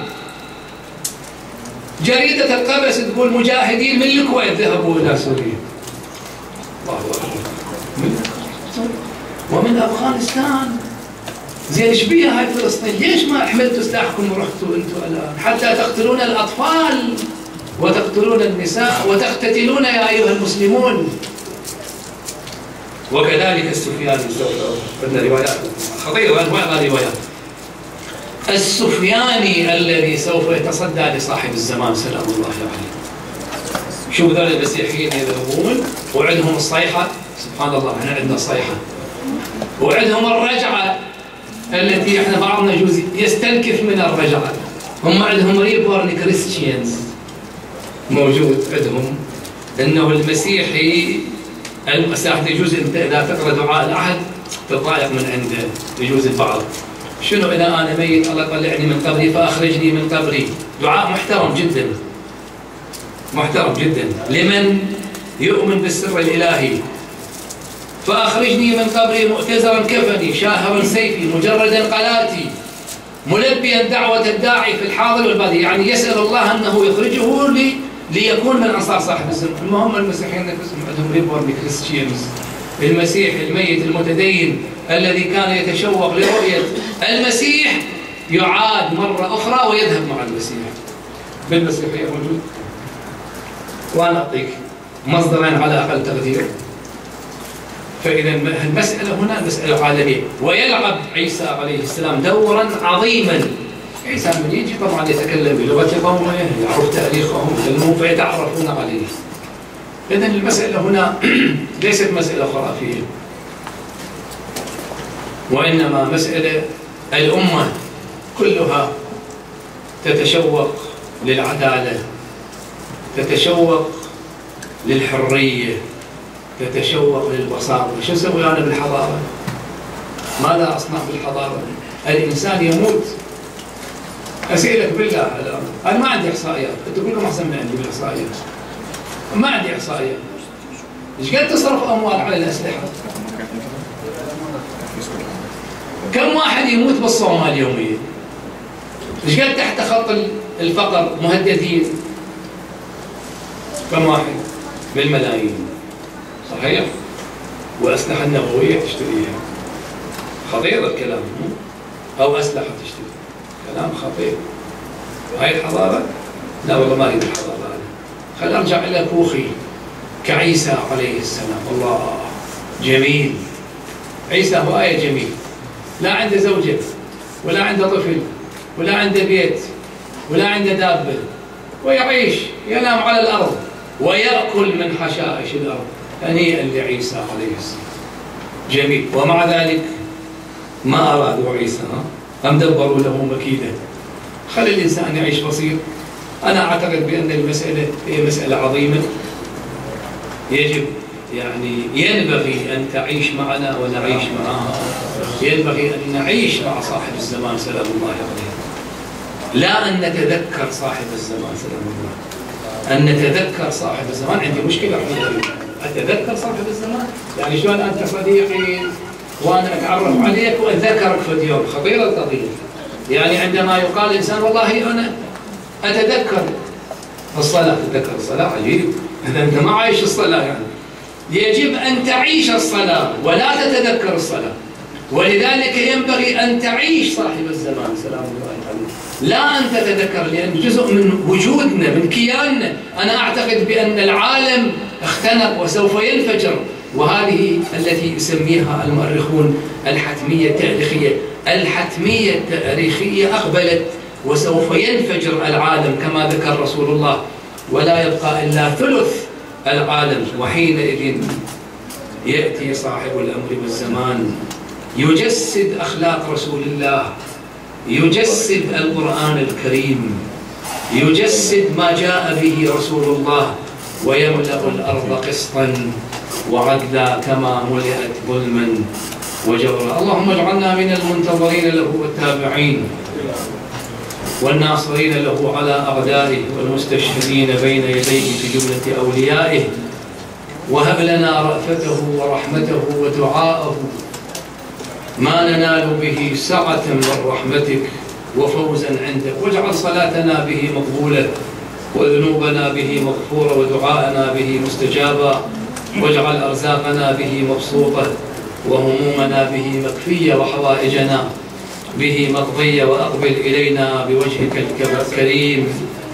جريدة القبس تقول مجاهدين من الكويت ذهبوا إلى سوريا. الله أكبر. ومن أفغانستان. زين ايش بيها هاي فلسطين؟ ليش ما حملتوا سلاحكم ورحتوا انتم الآن حتى تقتلون الأطفال وتقتلون النساء وتقتتلون يا أيها المسلمون؟ وكذلك السفياني، عندنا روايات خطيرة، أنواع روايات. السفياني الذي سوف يتصدى لصاحب الزمان سلام الله عليه. شوف ذول المسيحيين يذهبون وعندهم الصيحة، سبحان الله احنا عندنا صيحة، وعندهم الرجعة التي احنا بعضنا يجوز يستنكف من الرجعة. هم عندهم ريبورن كريستيانز موجود عندهم، انه المسيحي المسيحي يجوز انت اذا تقرا دعاء العهد تضايق من عنده، يجوز البعض شنو اذا انا ميت الله طلعني من قبري فاخرجني من قبري، دعاء محترم جدا محترم جدا لمن يؤمن بالسر الالهي. فاخرجني من قبري مؤتزرا كفني شاهرا سيفي مجردا قلاتي ملبيا دعوه الداعي في الحاضر والبادي، يعني يسال الله انه يخرجه لي ليكون من انصار صاحب الزمان. المهم المسيحيين نفسهم عندهم ريبورن كريستيانز، المسيح الميت المتدين الذي كان يتشوق لرؤية المسيح يعاد مرة أخرى ويذهب مع المسيح. بالمسيحية موجود. وأنا أعطيك مصدرين على أقل تقدير. فإذا المسألة هنا مسألة عالمية، ويلعب عيسى عليه السلام دورا عظيما. عيسى من يجي طبعا يتكلم بلغة قومه، يعرف تاريخهم فيتعرفون عليه. إذن المسألة هنا ليست مسألة خرافية، وإنما مسألة الأمة كلها تتشوق للعدالة، تتشوق للحرية، تتشوق للبساطة. شو أسوي أنا بالحضارة؟ ماذا أصنع بالحضارة؟ الإنسان يموت اسالك بالله الان، انا ما عندي احصائيات، انتم كلكم احسن من عندي بالاحصائيات. ما عندي احصائيات. ايش قد تصرف اموال على الاسلحه؟ كم واحد يموت بالصومال يوميا؟ ايش قد تحت خط الفقر مهددين؟ كم واحد؟ بالملايين. صحيح؟ واسلحه النوويه تشتريها. خطير الكلام، او اسلحه تشتري. كلام خطير. هاي الحضاره؟ لا والله ما هي الحضاره هذه. خل ارجع الى كوخي كعيسى عليه السلام. الله جميل. عيسى هو آية جميل. لا عنده زوجة ولا عنده طفل ولا عنده بيت ولا عنده دابة، ويعيش ينام على الأرض ويأكل من حشائش الأرض. هنيئا لعيسى عليه السلام. جميل. ومع ذلك ما أرادوا عيسى، أم دبروا له مكيدة. خلي الإنسان يعيش بسيط. أنا أعتقد بأن المسألة هي مسألة عظيمة، يجب يعني ينبغي أن تعيش معنا ونعيش معها. ينبغي أن نعيش مع صاحب الزمان سلام الله عليه، لا أن نتذكر صاحب الزمان سلام الله. أن نتذكر صاحب الزمان. عندي مشكلة أتذكر صاحب الزمان، يعني شلون أنت صديقي وأنا أتعرف عليك وأتذكرك في اليوم. خطيرة القضية. يعني عندما يقال الإنسان والله أنا أتذكر الصلاة، تتذكر الصلاة، عجيب. إذا أنت ما عايش الصلاة يعني. يجب أن تعيش الصلاة ولا تتذكر الصلاة. ولذلك ينبغي أن تعيش صاحب الزمان سلام الله عليه، لا أن تتذكر، لأن جزء من وجودنا من كياننا. أنا أعتقد بأن العالم اختنق وسوف ينفجر، وهذه التي يسميها المؤرخون الحتمية التاريخية. الحتمية التاريخية أقبلت وسوف ينفجر العالم كما ذكر رسول الله، ولا يبقى إلا ثلث العالم. وحينئذ يأتي صاحب الأمر والزمان يجسد أخلاق رسول الله، يجسد القرآن الكريم، يجسد ما جاء به رسول الله، ويملأ الأرض قسطا وعدلا كما ملئت ظلما وجورا. اللهم اجعلنا من المنتظرين له والتابعين والناصرين له على أعدائه والمستشهدين بين يديه في جملة أوليائه. وهب لنا رأفته ورحمته ودعاءه ما ننال به سعة من رحمتك وفوزا عندك. واجعل صلاتنا به مقبولة وذنوبنا به مغفورة ودعاءنا به مستجابا. واجعل أرزاقنا به مبسوطة وهمومنا به مكفية وحوائجنا به مقضية. وأقبل إلينا بوجهك الكريم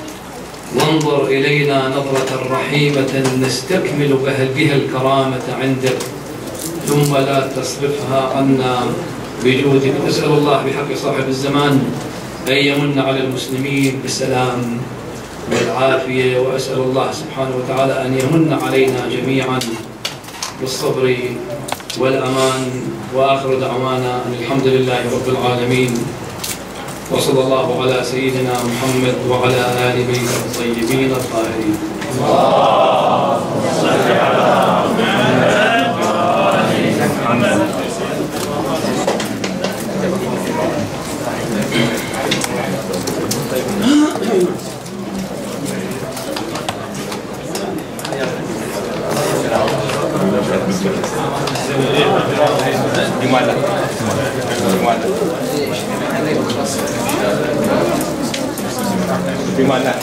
وانظر إلينا نظرة رحيمة نستكمل بها الكرامة عندك، ثم لا تصرفها عنا بجودك. أسأل الله بحق صاحب الزمان أن يمن على المسلمين بالسلام والعافية، وأسأل الله سبحانه وتعالى أن يمن علينا جميعا بالصبر والأمان. وآخر دعوانا أن الحمد لله رب العالمين، وصلى الله على سيدنا محمد وعلى آل بيته الطيبين الطاهرين. اللهم صل على محمد وآل محمد. Gimana?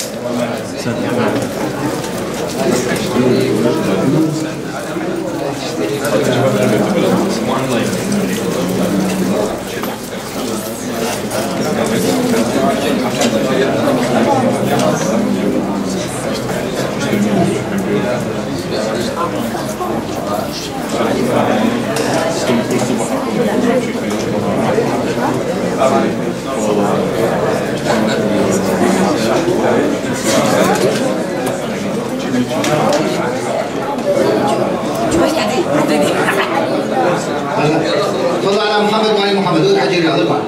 صلى على محمد وعلى محمد. دول حجي رياض ارفع.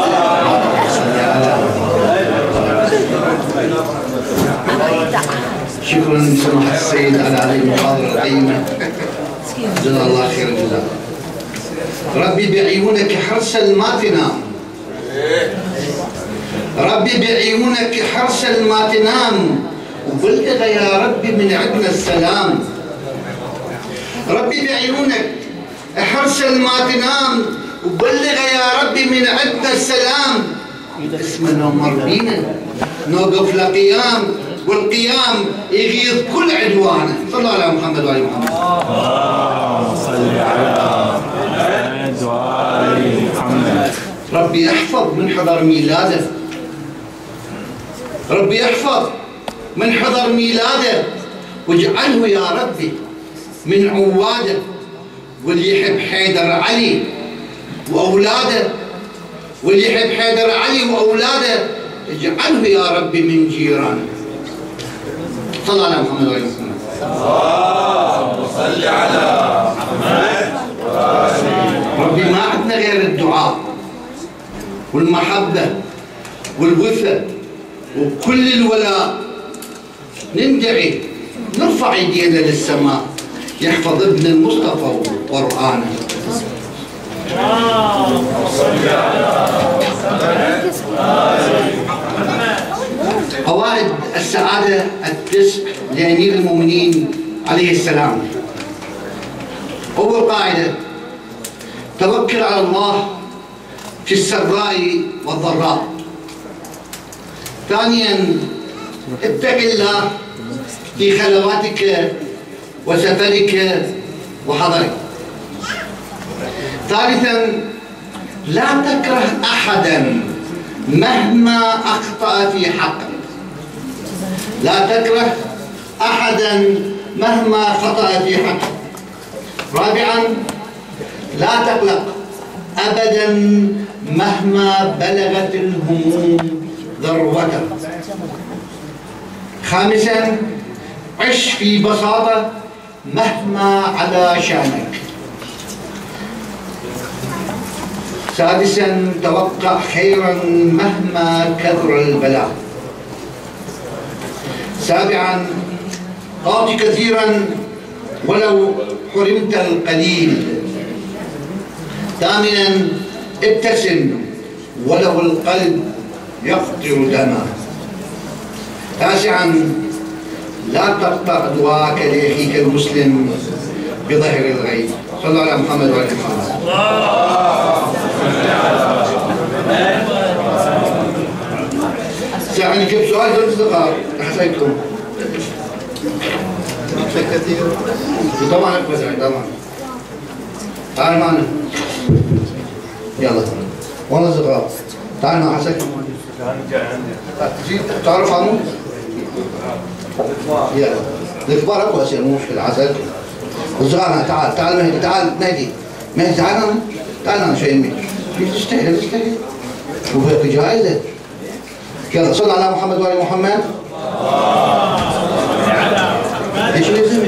شكرا لسماحة السيد على هذه المحاضرة القيمة، جزاه الله خير الجزاء. ربي بعيونك حرسا ما تنام، ربي بعيونك حرسا ما تنام وبلغ يا ربي من عندنا السلام. ربي بعيونك حرسا ما تنام وبلغ يا ربي من عندنا السلام. اسمنا مر بينا نوقف لقيام والقيام يغيظ كل عدوانه. صلى على محمد وعلى محمد. اللهم صل على محمد وآل محمد. ربي يحفظ من حضر ميلاده، ربي يحفظ من حضر ميلاده واجعله يا ربي من عواده. واللي يحب حيدر علي واولاده، واللي يحب حيدر علي واولاده اجعله يا ربي من جيرانه. صلى على محمد وعلى محمد. اللهم صل على محمد. ربي ما عندنا غير الدعاء والمحبة والوفاء وكل الولاء. ندعي نرفع ايدينا للسماء يحفظ ابن المصطفى وقرآنه. قواعد السعادة التسع لأمير المؤمنين عليه السلام. أول قاعدة: توكل على الله في السراء والضراء. ثانيا: اتق الله في خلواتك وسفرك وحضرك. ثالثا: لا تكره أحدا مهما أخطأ في حقك. لا تكره أحدا مهما خطأ في حقك. رابعا: لا تقلق أبدا مهما بلغت الهموم ذروته. خامسا: عش في بساطة مهما على شانك. سادسا: توقع خيرا مهما كثر البلاء. سابعا: أعط كثيرا ولو حرمت القليل. ثامنا: ابتسم ولو القلب يقطر دما. تاسعا: لا تقطع دعاءك لأخيك المسلم بظهر الغيب. صلى على محمد وعلى محمد. سأعني كيف سؤال ثلاث دقائق حسيتكم كثير طبعا طبعا. تعال معنا يلا وانا صغار. تعال مع حسك تعرف عمو يلا الكبار اكو هسه مو مشكله. عسل الصغار تعال تعال مهدي تعال مهدي مهدي تعال انا تعال انا شوي يمي تستاهل تستاهل وهيك جائزه. يلا صل على محمد وعلى محمد. ايش اللي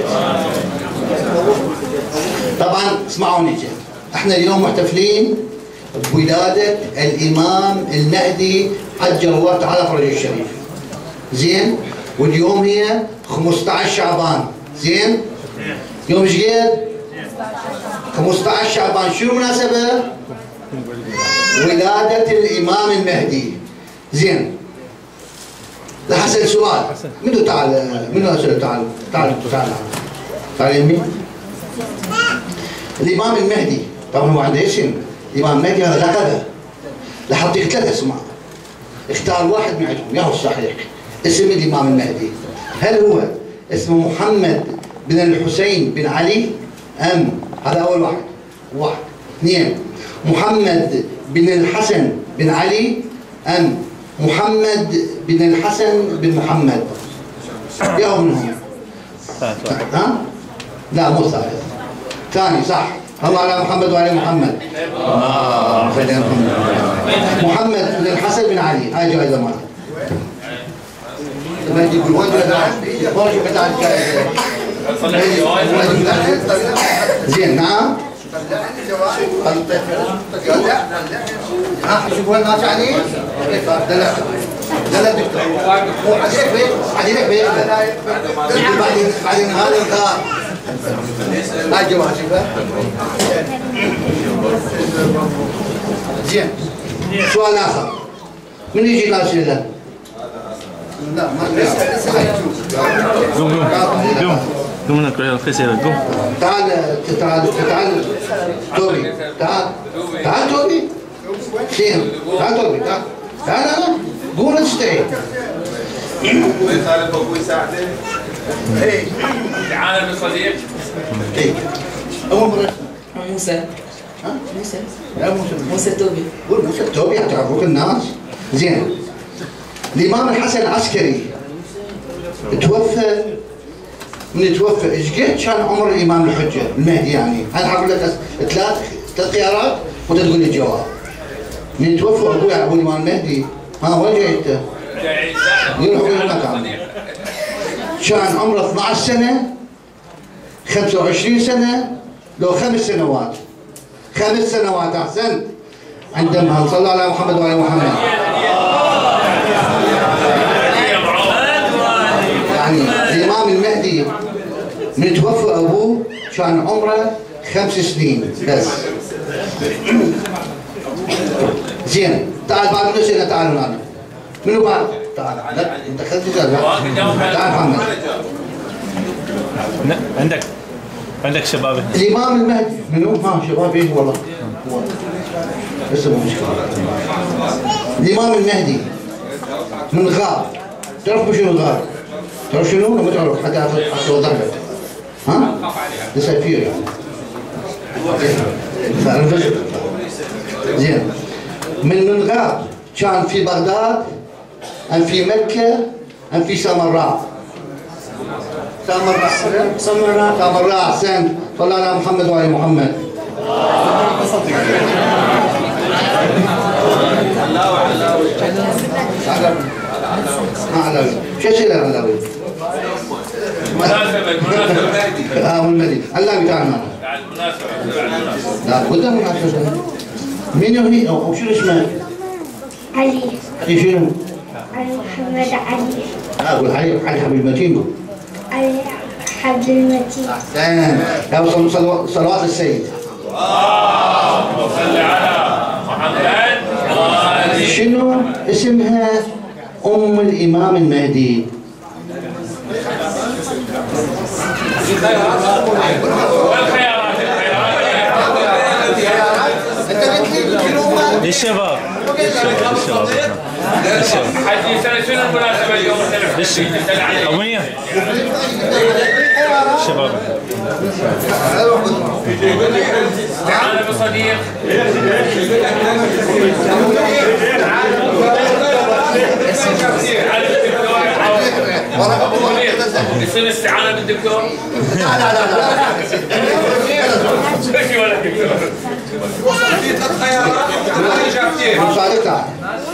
طبعا اسمعوني جد. احنا اليوم محتفلين بولادة الامام المهدي عجل الله تعالى فرجه الشريف. زين؟ واليوم هي خمسة عشر شعبان. زين؟ يوم ايش قد؟ خمسة عشر شعبان. شو المناسبة؟ ولادة الامام المهدي. زين؟ رح اسال سؤال. منو تعال منو اسال تعال تعال تعال تعال يمي. الامام المهدي طبعا هو عنده اسم الامام المهدي. هذا لقبه. رح اعطيك ثلاث اسماء اختار واحد من عندهم ياهو الصحيح. اسم الامام المهدي هل هو اسمه محمد بن الحسين بن علي ام هذا اول واحد واحد. اثنين: محمد بن الحسن بن علي ام محمد بن الحسن بن محمد. ياهو منهم. ها؟ لا مو ثالث. ثاني صح. الله على محمد وعلى محمد. آه محمد بن الحسن بن علي. هاي جائزة مالك. ما يجيب وين زين. نعم. ها شوف وين ناس عليه؟ دلع دلع دكتور. مو عليك بيت عليك بيت. بعدين بعدين هذا الكار. هاي جماعة شوفها. زين. سؤال آخر. من يجي الاسئله؟ لا ما قوم قوم قوم قوم هناك القيس قوم. تعال تعال تعال توبي تعال تعال توبي زين تعال توبي تعال تعال انا قول استعي خالد ابوي يساعده. اي تعال بصديق. اي اول مره موسى ها موسى لا موسى موسى التوبي. قول موسى التوبي تعرفوك الناس زين. الامام الحسن العسكري توفى من توفى ايش قد كان عمر الامام الحجه المهدي يعني؟ انا اقول لك ثلاث ثلاث خيارات وانت تقول لي الجواب. من توفى ابوي ابو الامام المهدي ها وين جاي انت؟ يروح وين مكان؟ كان عمره اثني عشر سنه خمسة وعشرين سنه لو خمس سنوات خمس سنوات احسنت. عندما صلى على محمد وعلى محمد يعني الامام المهدي من توفى ابوه كان عمره خمس سنين بس. زين تعال بعد نسأل تعال هنا. منو بعد؟ تعال لا انت خليك تسال تعال محمد. عندك عندك شباب. الامام المهدي منو؟ ها شباب ايه والله اسمه مشكله. الامام المهدي من غار. تعرف شنو غار؟ تعرف شنو؟ ما تعرف حتى حتى ضربت. ها؟ لسفير يعني. زين. من من غار كان في بغداد أم في مكة أم في سامراء؟ سامراء سامراء سامراء أحسنت. صلى على محمد وعلى محمد. ما علاوي. شو اسئله علاوي؟ مناسبة مناسبة. اه والمدي علاوي تعال معنا. المناسبة. لا قدام مناسبة. مين هي او شو اسمه؟ علي علي شنو؟ علي محمد علي اقول علي علي حبيب المتين. علي حبل المتين. احسن. يا صلوات صلوات السيد. اللهم صل على محمد وآله. شنو اسمها ام الامام المهدي؟ للشباب للشباب للشباب. حجي سنة شنو المناسبة اليوم؟ للشباب. أمنية. الشباب. تعال بصديق. يصير استعانة بالدكتور؟ لا لا لا لا.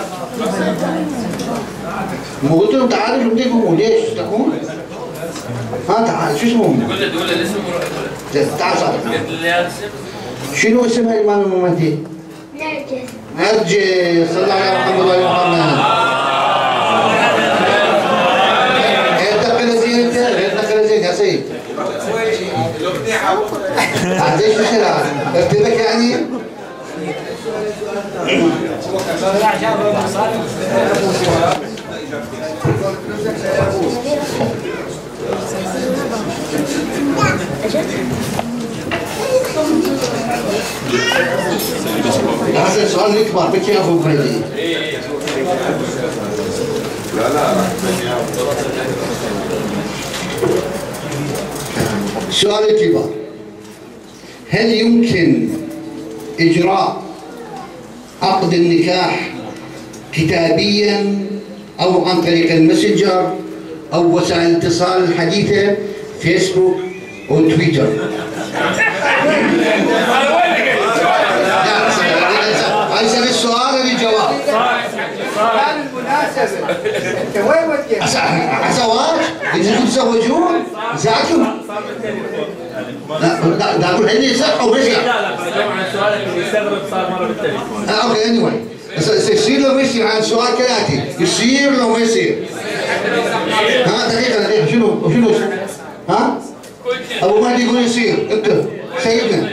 مو قلت لهم تعالوا شو بدكم وليش تكون؟ ها تعال شو اسمهم؟ قول له قول له الاسم. تعال صادق. شنو اسمها الامام المهدي؟ نرجس. نرجس. صلى الله على محمد وعلى محمد. يا سيد عنديش مشكلة ارتبك يعني هذا سؤال يكبر بك يا ابو فريدي. لا لا سؤال الكبار. هل يمكن إجراء عقد النكاح كتابيا أو عن طريق الماسنجر أو وسائل الاتصال الحديثة فيسبوك أو تويتر؟ هذا السؤال الجواب. كان المناسبة انت وين وديت؟ زواج؟ إذا تتزوجون زعتم؟ لا لا لا اقول هني صح او مش لا لا بجاوب عن سؤالك اللي استغرب صار مره بالتليفون. اه اوكي اني واي يصير لو ما يصير عن سؤال كالاتي يصير لو ما يصير. ها دقيقه دقيقه شنو شنو ها؟ ابو مهدي يقول يصير انت سيدنا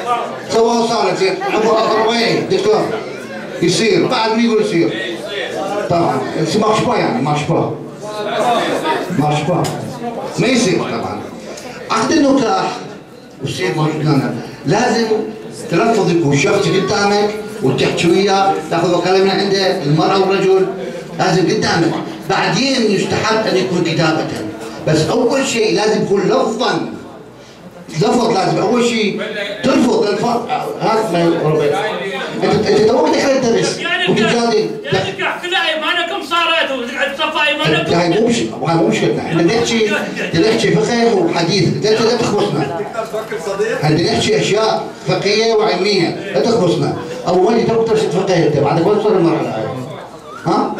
سواها صارت زين ابو ابو وين دكتور يصير بعد مين يقول يصير؟ طبعا مارش با يعني مارش با مارش با ما يصير طبعا. عقد النكاح والسيد موجود لنا لازم تلفظ يكون شخص قدامك وتحكي وياه، تاخذ وكاله من عنده المراه والرجل لازم قدامك، بعدين يستحب ان يكون كتابه، بس اول شيء لازم يكون لفظا، لفظ لازم اول شيء ترفض الفاظ هذا ما ربيت. انت انت توك دخلت تدرس وتجادل يعني تحكي لا ايمانكم صارت وتقعد تصفى ايمانكم. هاي مو مش هاي مو مشكلتنا، احنا نحكي نحكي فقه وحديث، لا لا تخبصنا. احنا نحكي اشياء فقهيه وعلميه، لا تخبصنا. اول ما توك تدرس فقه انت بعدك وين صار المرحله هاي؟ ها؟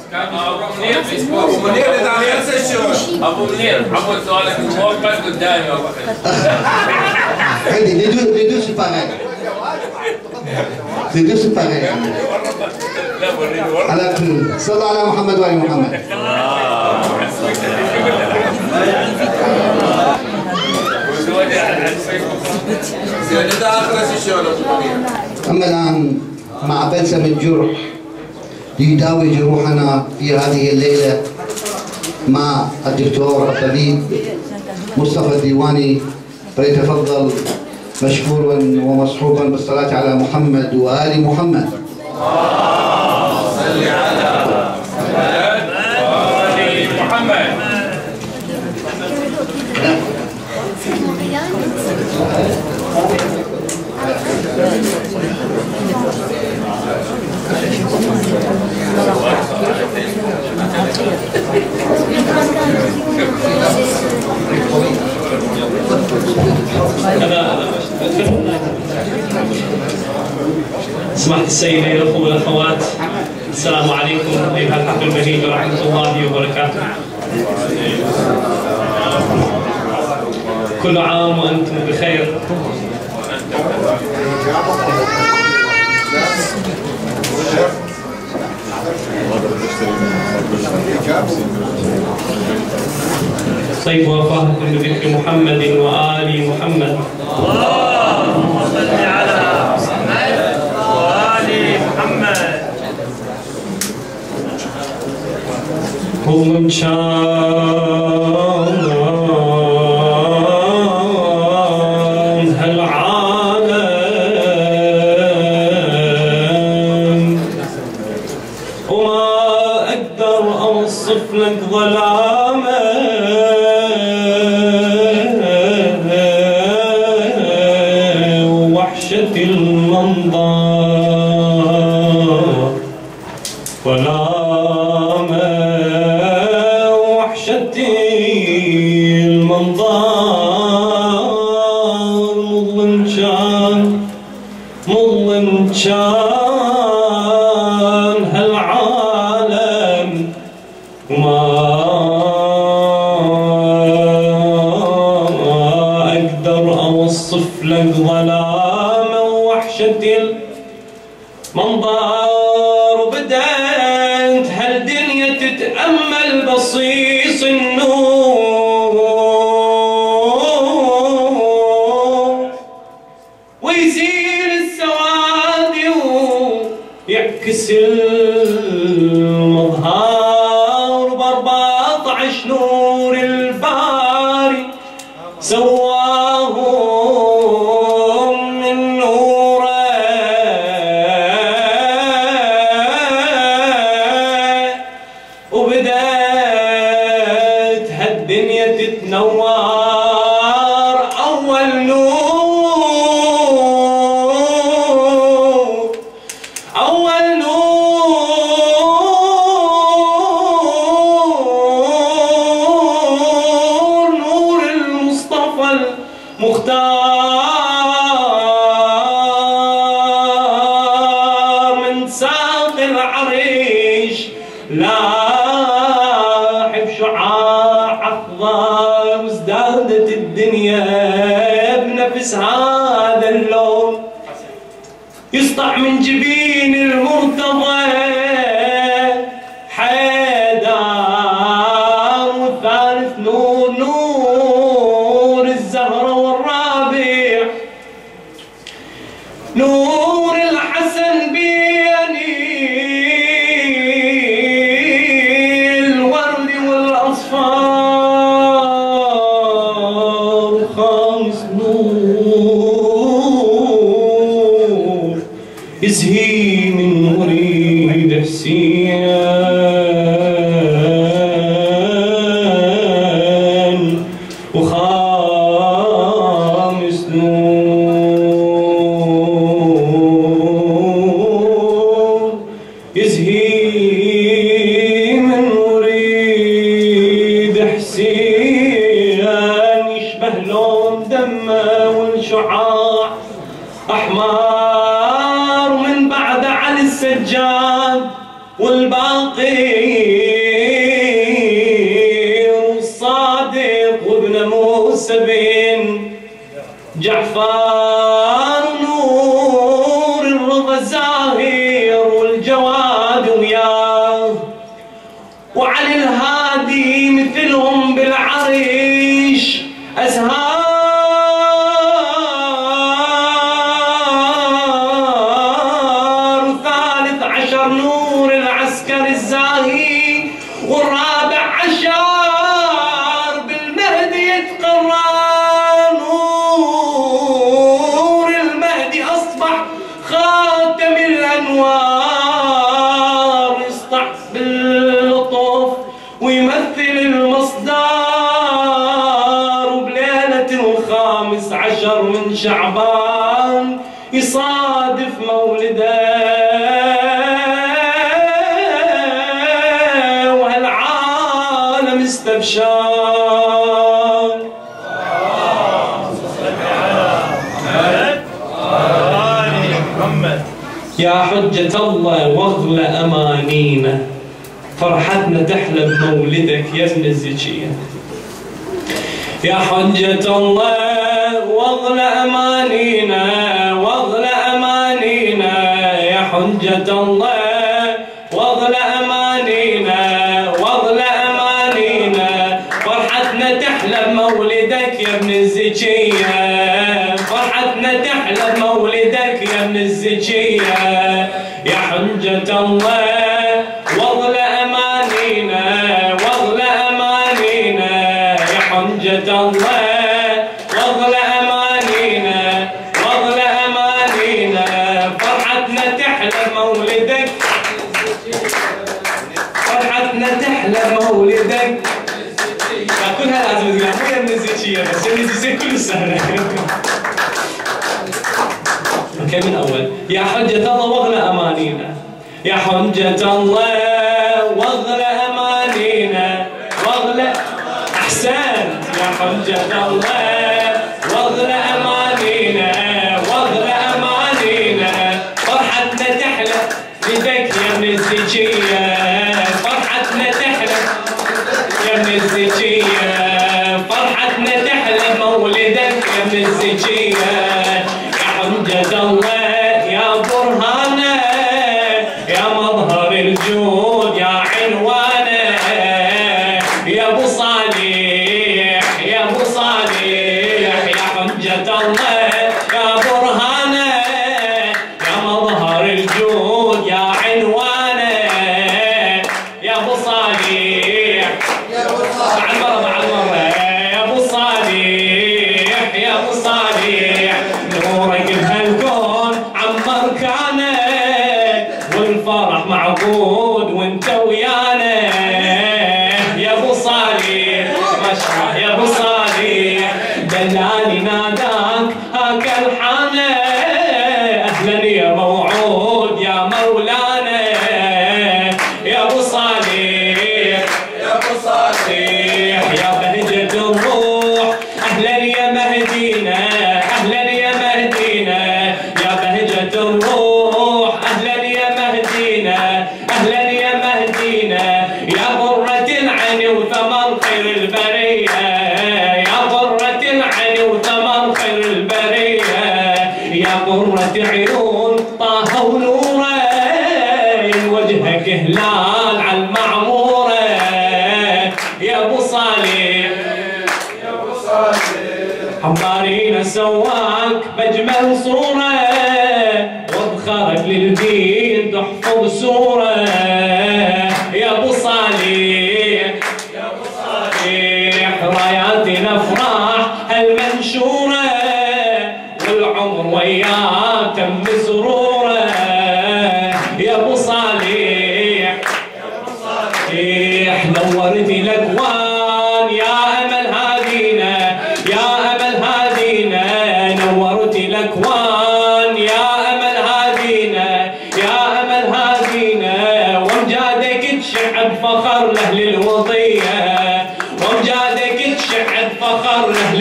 ابو منير اذا عم ينسى الشغل. ابو منير عفوا سؤالك موقف قدامي ابو عندي ليدو ليدو سباغي ليدو سباغي على كل صلى على محمد وعلى محمد. اما الان مع بلسم الجرح ليداوي جروحنا في هذه الليلة مع الدكتور الطبيب مصطفى الديواني، فليتفضل مشكورا ومصحوبا بالصلاة على محمد وآل محمد. صل على محمد. سماحة السيدة الأخوة والأخوات، السلام عليكم أيها الحفل المجيد ورحمة الله وبركاته. كل عام وأنتم بخير. طيب وفاة بذكر محمد وآل محمد. اللهم صل على محمد وآل محمد. هم شان هالعالم وما أقدر أوصف لك ظلامه ووحشة المنظر ولا كان هالعالم وما أقدر أوصف لك ظلامه ووحشة المنظر. وبدأت هالدنيا تتأمل بصيص النور ويزيل السواد ويعكس المظهر بأربعطعش نور الباري سواهم من نوره وبدأت هالدنيا تتنور. أول نور أول نور نور المصطفى المختار من ساق العريش لاحب شعاع أخضر وازدادت الدنيا بنفس هذا اللون يسطع من جبين المرتضى حيدر والثالث نور نور الزهرة والرابع نور الحسن بيني وخامس نور يزهي من مريد حسين يشبه لون دمه والشعاع أحمر من بعد علي السجاد والباقي والصادق وابن موسى بن جعفر نور الرضا زاهر والجواد وياه وعلي الهادي مثلهم بالعريش أزهار ثالث عشر نور العسكر الزاهي والرابع عشر بالمهدي يتقرى نور المهدي أصبح خاتم الأنوار يسطع باللطف ويمثل المصدر وبليلة الخامس عشر من شعبان يصادف مولده وهالعالم استبشار. يا حجة الله واغلى أمانينا فرحتنا تحلى بمولدك يا ابن الزكية. يا حجة الله واغلى أمانينا واغلى أمانينا يا حجة الله واغلى أمانينا واغلى أمانينا فرحتنا تحلى بمولدك يا ابن الزكية فرحتنا تحلى بمولدك يا ابن الزكية. يا حجة الله واغلى أمانينا واغلى أمانينا يا حجة الله واغلى أمانينا واغلى أمانينا فرحتنا تحلى مولدك فرحتنا تحلى مولدك. كلها لازم تقولها مو يا ابن الزكية بس يا ابن الزكية كله سهلة. اوكي من أول. يا حجة الله واغلى أمانينا يا حجة الله واغلى أمانينا واغلى أحسنت يا حجة الله واغلى أمانينا واغلى أمانينا فرحتنا تحلى بدك يا ابن الزكية فرحتنا تحلى يا ابن الزكية فرحتنا تحلى مولدك يا ابن الزكية. يا حجة الله يا برهانه يا مظهر الجود يا عنوانه يا ابو صالح يا ابو صالح يا حجة الله يا برهانه يا مظهر الجود يا عنوانه يا ابو صالح يا ابو صالح مع المرة مع المرة يا ابو صالح يا ابو صالح نورك بهالكون عمر كانك والفرح معقود وانت ويانا يا ابو صالح ما شاء يا ابو صالح دلالي ناداك هاك الحانه اهلا يا موعود يا مولانا يا ابو صالح يا ابو صالح يا بهجة الروح اهلا يا مهدينا اهلا يا مهدينا يا بهجة الروح اهلا يا مهدينا اهلا يا مهدينا يا غرة العين وثمر خير البرية يا غرة العين وثمر خير البرية يا قرة عيون طه ونوره وجهك هلال على المعمورة يا ابو صالح يا ابو صالح حضارينا سواك بجمل صورة وابخرك للدين تحفظ سورة يا ابو صالح يا ابو صالح راياتنا افراح المنشورة والعمر وياك تم سروره يا ابو صالح يا ابو صالح نورت الاكوان يا امل هادينا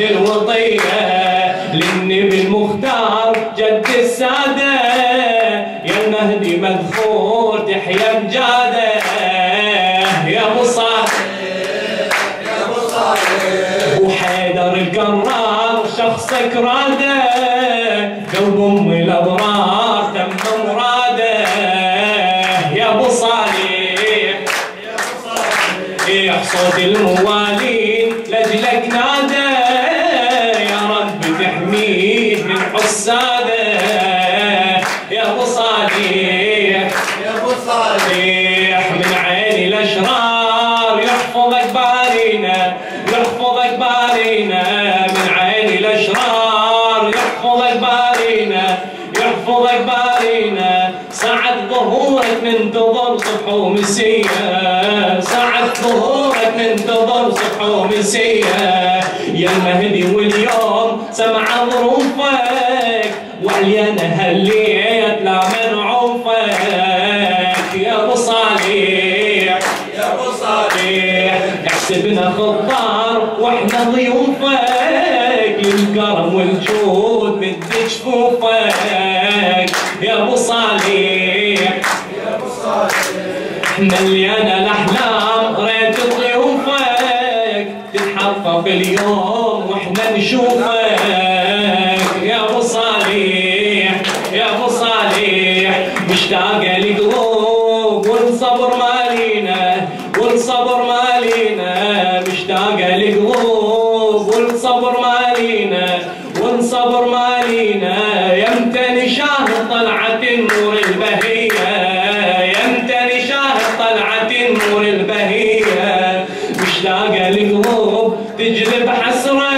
الوطية للنبي المختار جد السادة يا المهدي مذخور تحيا مجاده يا ابو صالح يا ابو صالح وحيدر الكرار شخصك راده قلب ام الابرار تم مراده يا ابو صالح يا ابو صالح صوت الموالين لاجلك نادى يا رب تحميه من حساده يا ابو صالح يا ابو صالح من عين الاشرار يحفظك بارينا يحفظك بارينا من عين الاشرار يحفظك بارينا يحفظك بارينا سعد ظهورك ننتظر صبح ومسيه سعد ظهورك ننتظر صبح ومسيه يا المهدي واليوم سمع ظروفك وعلينا هالليت لا منعوفك يا ابو صالح يا ابو صالح احسبنا خضار واحنا ضيوفك للكرم والجود مد جفوفك يا ابو صالح يا ابو صالح مليانه الاحلام ريت ضيوفك تتحقق اليوم واحنا نشوفك يا ابو صالح يا ابو صالح مشتاقه لقلوب والصبر مالينا والصبر مالينا مشتاقه لقلوب والصبر مالينا والصبر مالينا يمتى نشاهد طلعه النور البهيه يمتى نشاهد طلعه النور البهيه مشتاقه لقلوب تجلب حسره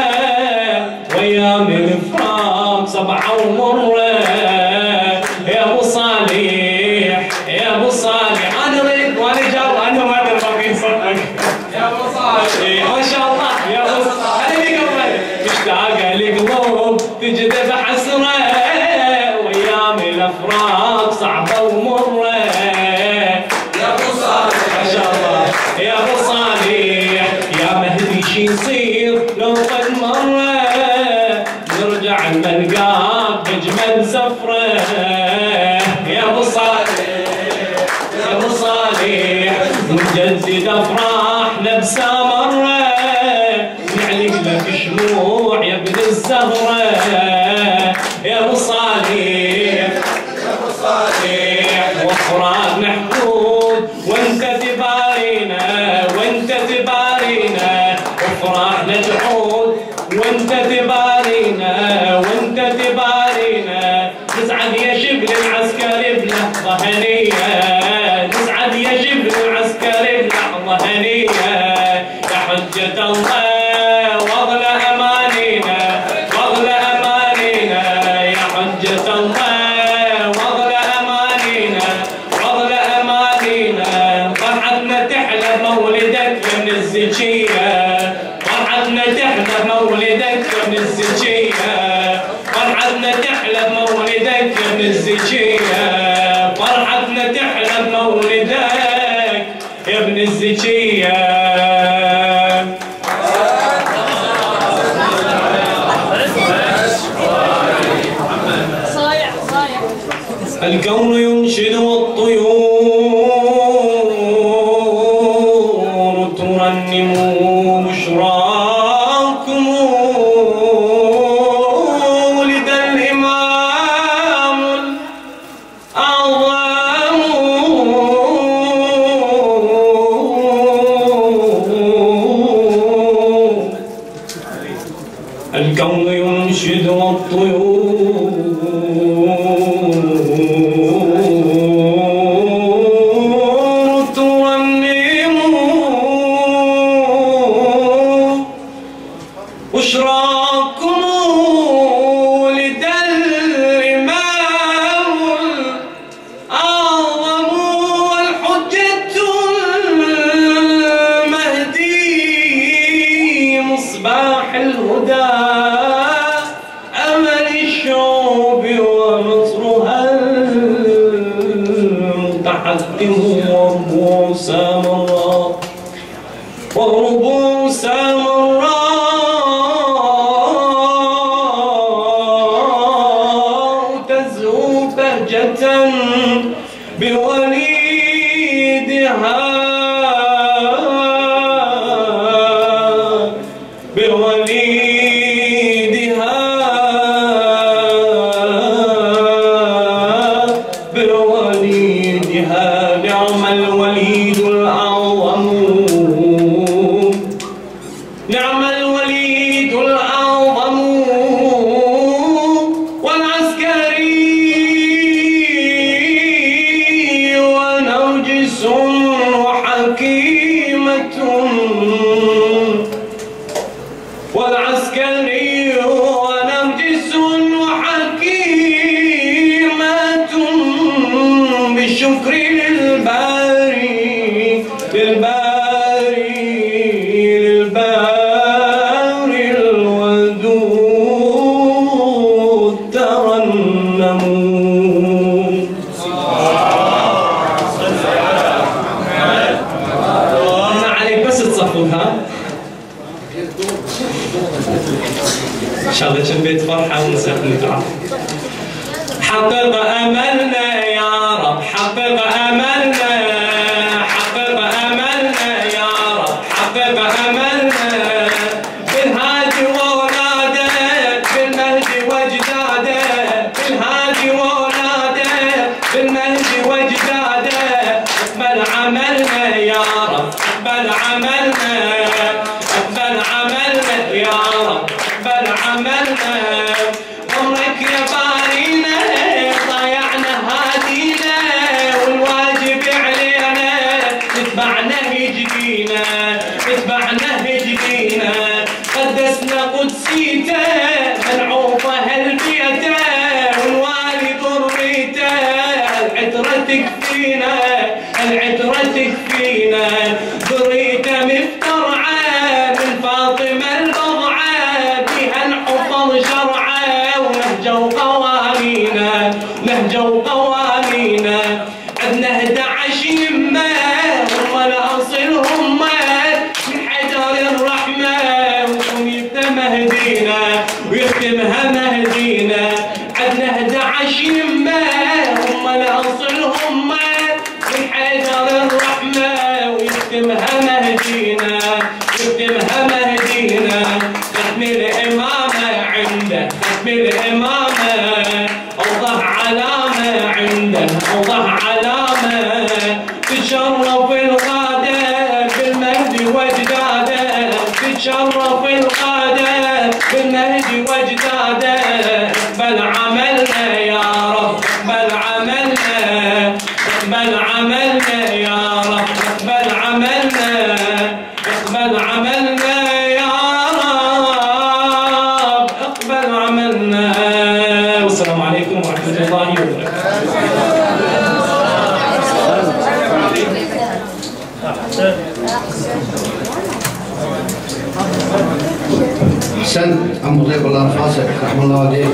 وايام الفراق صبعه ومره يا ابو صالح يا ابو صالح انا اريد وانا جاوب انا ما ادري في صدقك يا ابو صالح ما شاء الله يا ابو صالح انا اللي قبل مشتاقه لقلوب تجذب حسره وايام الافراق صعبه ومره يا ابو صالح ما شاء الله يا ابو صالح يا مهدي شي يصير لو قد مره نرجع نلقاك بجمل سفره يا ابو صالح يا ابو صالح نجدد افراحنا بسامره نعلق لك شموع يا ابن الزهره يا ابو صالح يا ابو صالح وافراق محدود وانت تبارينا وانت تبارينا وافراحنا تعود وانت تبارينا وانت تبارينا نسعد يا شبل العسكري بلحظه هنيه نسعد يا شبل العسكري بلحظه هنيه يا حجه الله واغلى امانينا واغلى امانينا يا حجه الله واغلى امانينا واغلى امانينا فرحتنا تحلى مولدك يا من الزكيه فرحتنا تحلى مولدك يا من الزكيه فرحتنا تحلى مولدك يا من الزكيه فرحتنا تحلى مولدك يا ابن الزكيه الكون ينشد والطيور ترنم بشراكم ولد الإمام الأعظم الكون ينشد والطيور بشراكم ولد الإمام الأعظم والحجة المهدي مصباح الهدى أمل الشعوب ونصرها المتحكم وربوع سامراء وربوع سامراء عسكري ونرجس وحكيمة بالشكر للباري للباري للباري الودود ترنموا. ما عليك بس تصفوها ان شاء الله كان بيت فرحه ونسافر نتعرف. حقق املنا يا رب، حقق املنا، حقق املنا يا رب، حقق املنا بالهادي وولاده، بالمهدي وجداده، بالهادي وولاده، بالمهدي وجداده. اقبل عملنا يا رب، اقبل عملنا، اقبل عملنا يا رب، اقبل عملنا. عمرك يا بارينا ضيعنا هادينا والواجب علينا، اتبعنا هجدينا، اتبعنا هجدينا. قدسنا قدسيته منعوفه هالبيته والوالي ضريته. العترة تكفينا، العترة تكفينا. ذريته مفترعه من فاطمه البضعه، بها انحفظ شرعه ونهجوا قوانينا، نهجوا قوانينا. عندنا احد عشر يمه هم الاصل هم من حجر الرحمه، وكم يبدا مهدينا ويختمها مهدينا. عندنا احد عشر يمه هم الاصل هم من حجر الرحمه، ويختمها مهدينا، يختمها مهدينا. ختم الامامه عنده، ختم الامامه اوضح علامه عنده، اوضح علامه. تشرف القاده بالمهدي وجداده، تشرف القاده بالمهدي وجداده. اقبل عملنا يا رب، اقبل عملنا، اقبل عملنا يا رب، اقبل عملنا، اقبل عملنا يا رب، اقبل عملنا. والسلام عليكم ورحمه الله وبركاته. احسنت عم ضيف الله انفاسك، رحم الله والديك.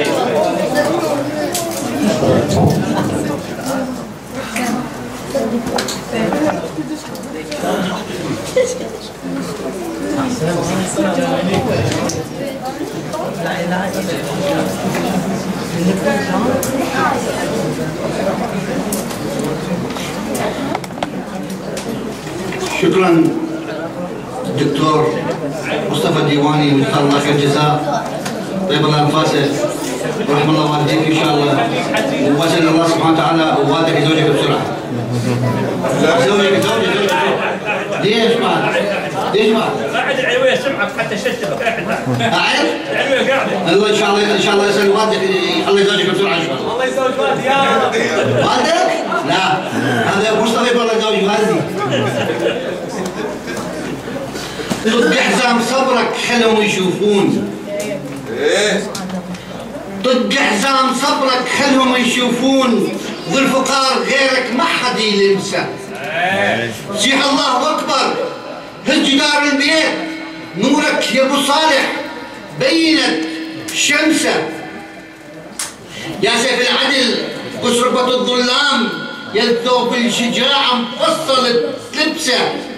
شكرا دكتور مصطفى الديواني، وجزاه الله خير الجزاء. طيب الله انفاسه ورحم الله والديك ان شاء الله. واسال الله سبحانه وتعالى ووالدك يزوجك بسرعه. زوجك زوجك زوجك ليش ما؟ ليش ما؟ قاعد العلويه سمعك حتى شتمك قاعد. قاعد؟ العلويه قاعده. الله ان شاء الله ان شاء الله يسال والدك الله يزوجك بسرعه ان شاء الله. الله يزوج والدي يا رب. والدك؟ لا هذا مصطفى والله يزوج والدي. ضد حزام صبرك خلهم يشوفون. ضد حزام صبرك خلهم يشوفون. ذو الفقار غيرك ما حد يلمسه. صيح الله اكبر. هز جدار البيت نورك يا ابو صالح بينت شمسه. يا سيف العدل وشربة الظلام، يا الثوب الشجاعة مفصلة لبسه.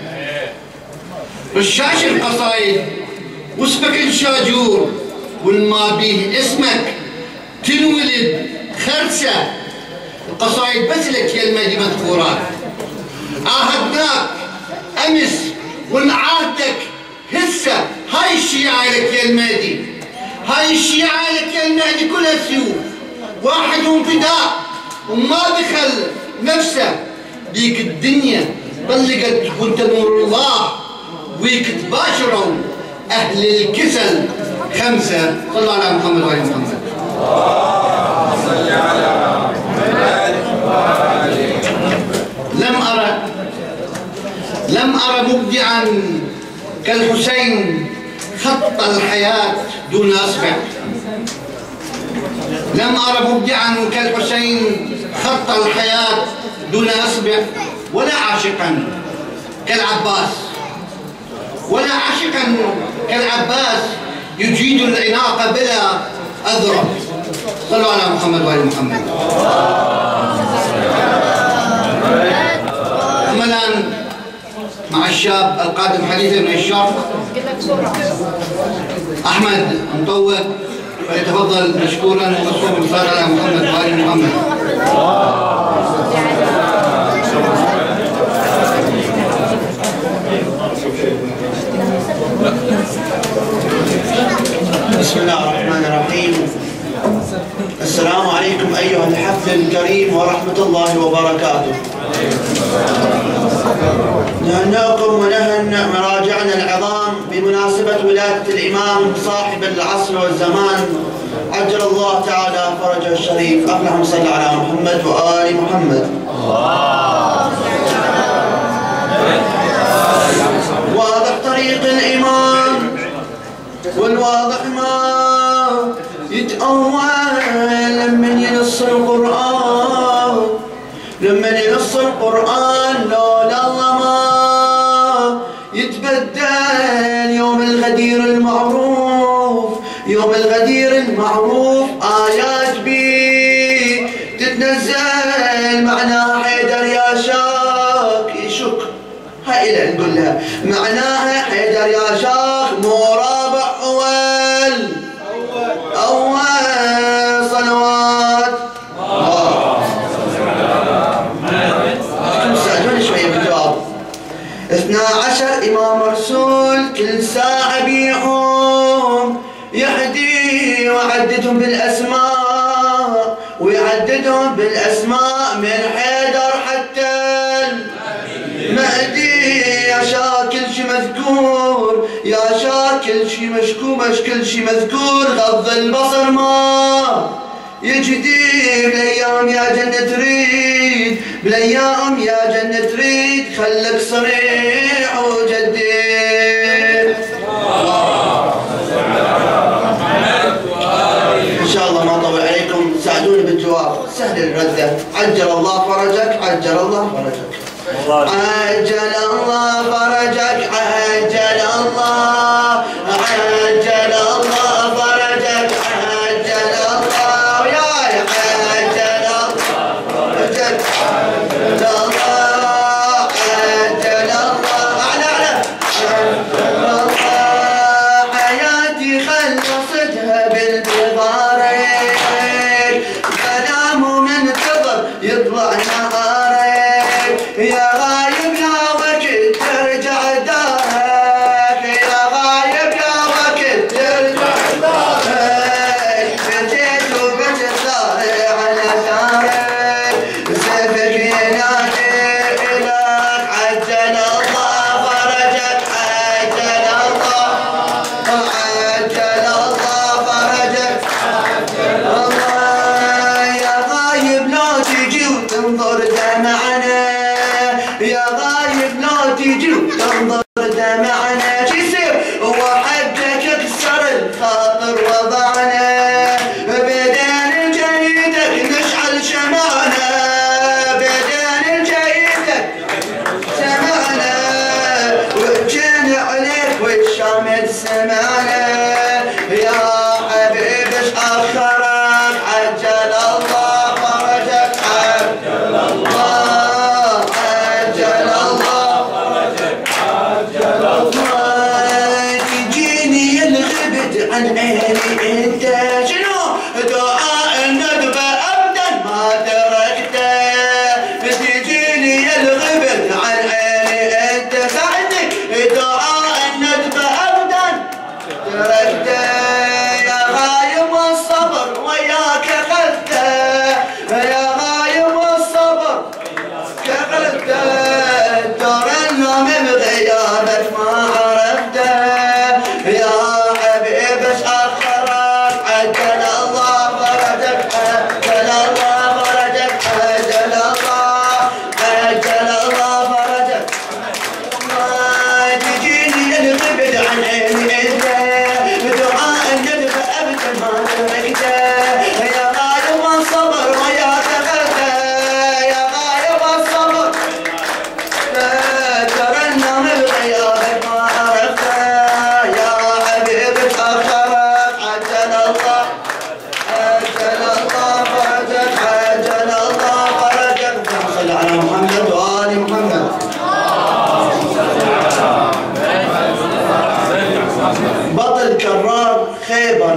رشاش القصايد واسمك الشاجور، والما بيه اسمك تنولد خرسه. القصايد بس لك يا المهدي مذكورات. عاهدناك امس ونعاهدك هسه. هاي الشيعة لك يا المهدي، هاي الشيعة لك يا المهدي كلها سيوف. واحد فداء وما بخل نفسه. بيك الدنيا طلقت وانت نور الله، ويك تباشروا اهل الكسل خمسه. صلوا على محمد وعلى محمد. صل على محمد وعلى لم ارى لم ارى مبدعا كالحسين خط الحياة دون أصبع. لم أرى مبدعا كالحسين خط الحياة دون أصبع، ولا عاشقا كالعباس، ولا عاشقا كالعباس يجيد العناق بلا أذرع. صلوا على محمد وآل محمد. أما الآن مع الشاب القادم حديثا من الشرق أحمد مطوق، فليتفضل مشكورا ومصروفا بالصلاة على محمد وآل محمد. بسم الله الرحمن الرحيم. السلام عليكم أيها الحفل الكريم ورحمة الله وبركاته. نهنئكم ونهنئ مراجعنا العظام بمناسبة ولادة الإمام صاحب العصر والزمان عجل الله تعالى فرجه الشريف. اللهم صل على محمد وآل محمد. واضح طريق الإمام والواضح ما يتأول لمن ينص القرآن، لمن ينص القرآن لولا الله ما يتبدل يوم الغدير المعروف، يوم الغدير المعروف آيات بي تتنزل معناها حيدر يا شاك يشك. هاي إلى نقول لها معناها حيدر يا شاك مو رابع أول أول صلوات. ساعدوني شوية بالجواب. اثنا عشر إمام رسول كل ساعة بيهم يهدي ويعددهم بالأسماء، ويعددهم بالأسماء من حيدر حتى المهدي. يا شاكل شي مذكور، يا شاكل شي مشكو مش كل شي مذكور. غض البصر ما يجدي بالايام يا جنة تريد، بالايام يا جنة تريد خلك صريح وجديد. ان شاء الله ما اطول عليكم، ساعدوني بالجواب سهل الردة. عجل الله فرجك، عجل الله فرجك، عجل الله فرجك، عجل الله، عجل الله فرجك، عجل الله وياي، عجل الله فرجك، عجل الله، عجل الله أعلى أعلى، عجل الله حياتي خلصتها بانتظارك، بنام ومنتظر يطلع نهارك. يا غايب يا وقت ترجع دارك، يا غايب يا وقت ترجع دارك. بجيت وبجت طالع على دارك، سيفك ينادي إلك. عجل الله فرجك، عجل الله، عجل الله فرجك، عجل الله. يا غايب لو تجي وتنظر دمعنا، يا غايب لو تجي وتنظر دمعنا. شو يصير وحدك كسر الخاطر وضعنا، بدين جيدك نشعل شمعنا، بدين جيدك سمعنا، وجينا عليك والشامل سمعنا. يا حبيبي ايش اخرك، عجل الله فرجك، عجل الله، عجل الله فرجك، عجل الله. تجيني الغبت عن عيني انت، شنو دعاء الندبة ابدا ما تركته. تجيني الغبت عن عيني انت، ساعدني دعاء الندبة ابدا تركته. يا غايب الصبر وياك اخذته، يا غايب الصبر كفلته. دور النوم بغيابك ما عرفته. يا حبيبي ايش اخرك، عجل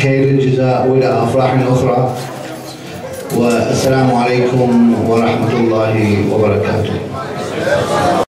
خير الجزاء وإلى أفراح أخرى، والسلام عليكم ورحمة الله وبركاته.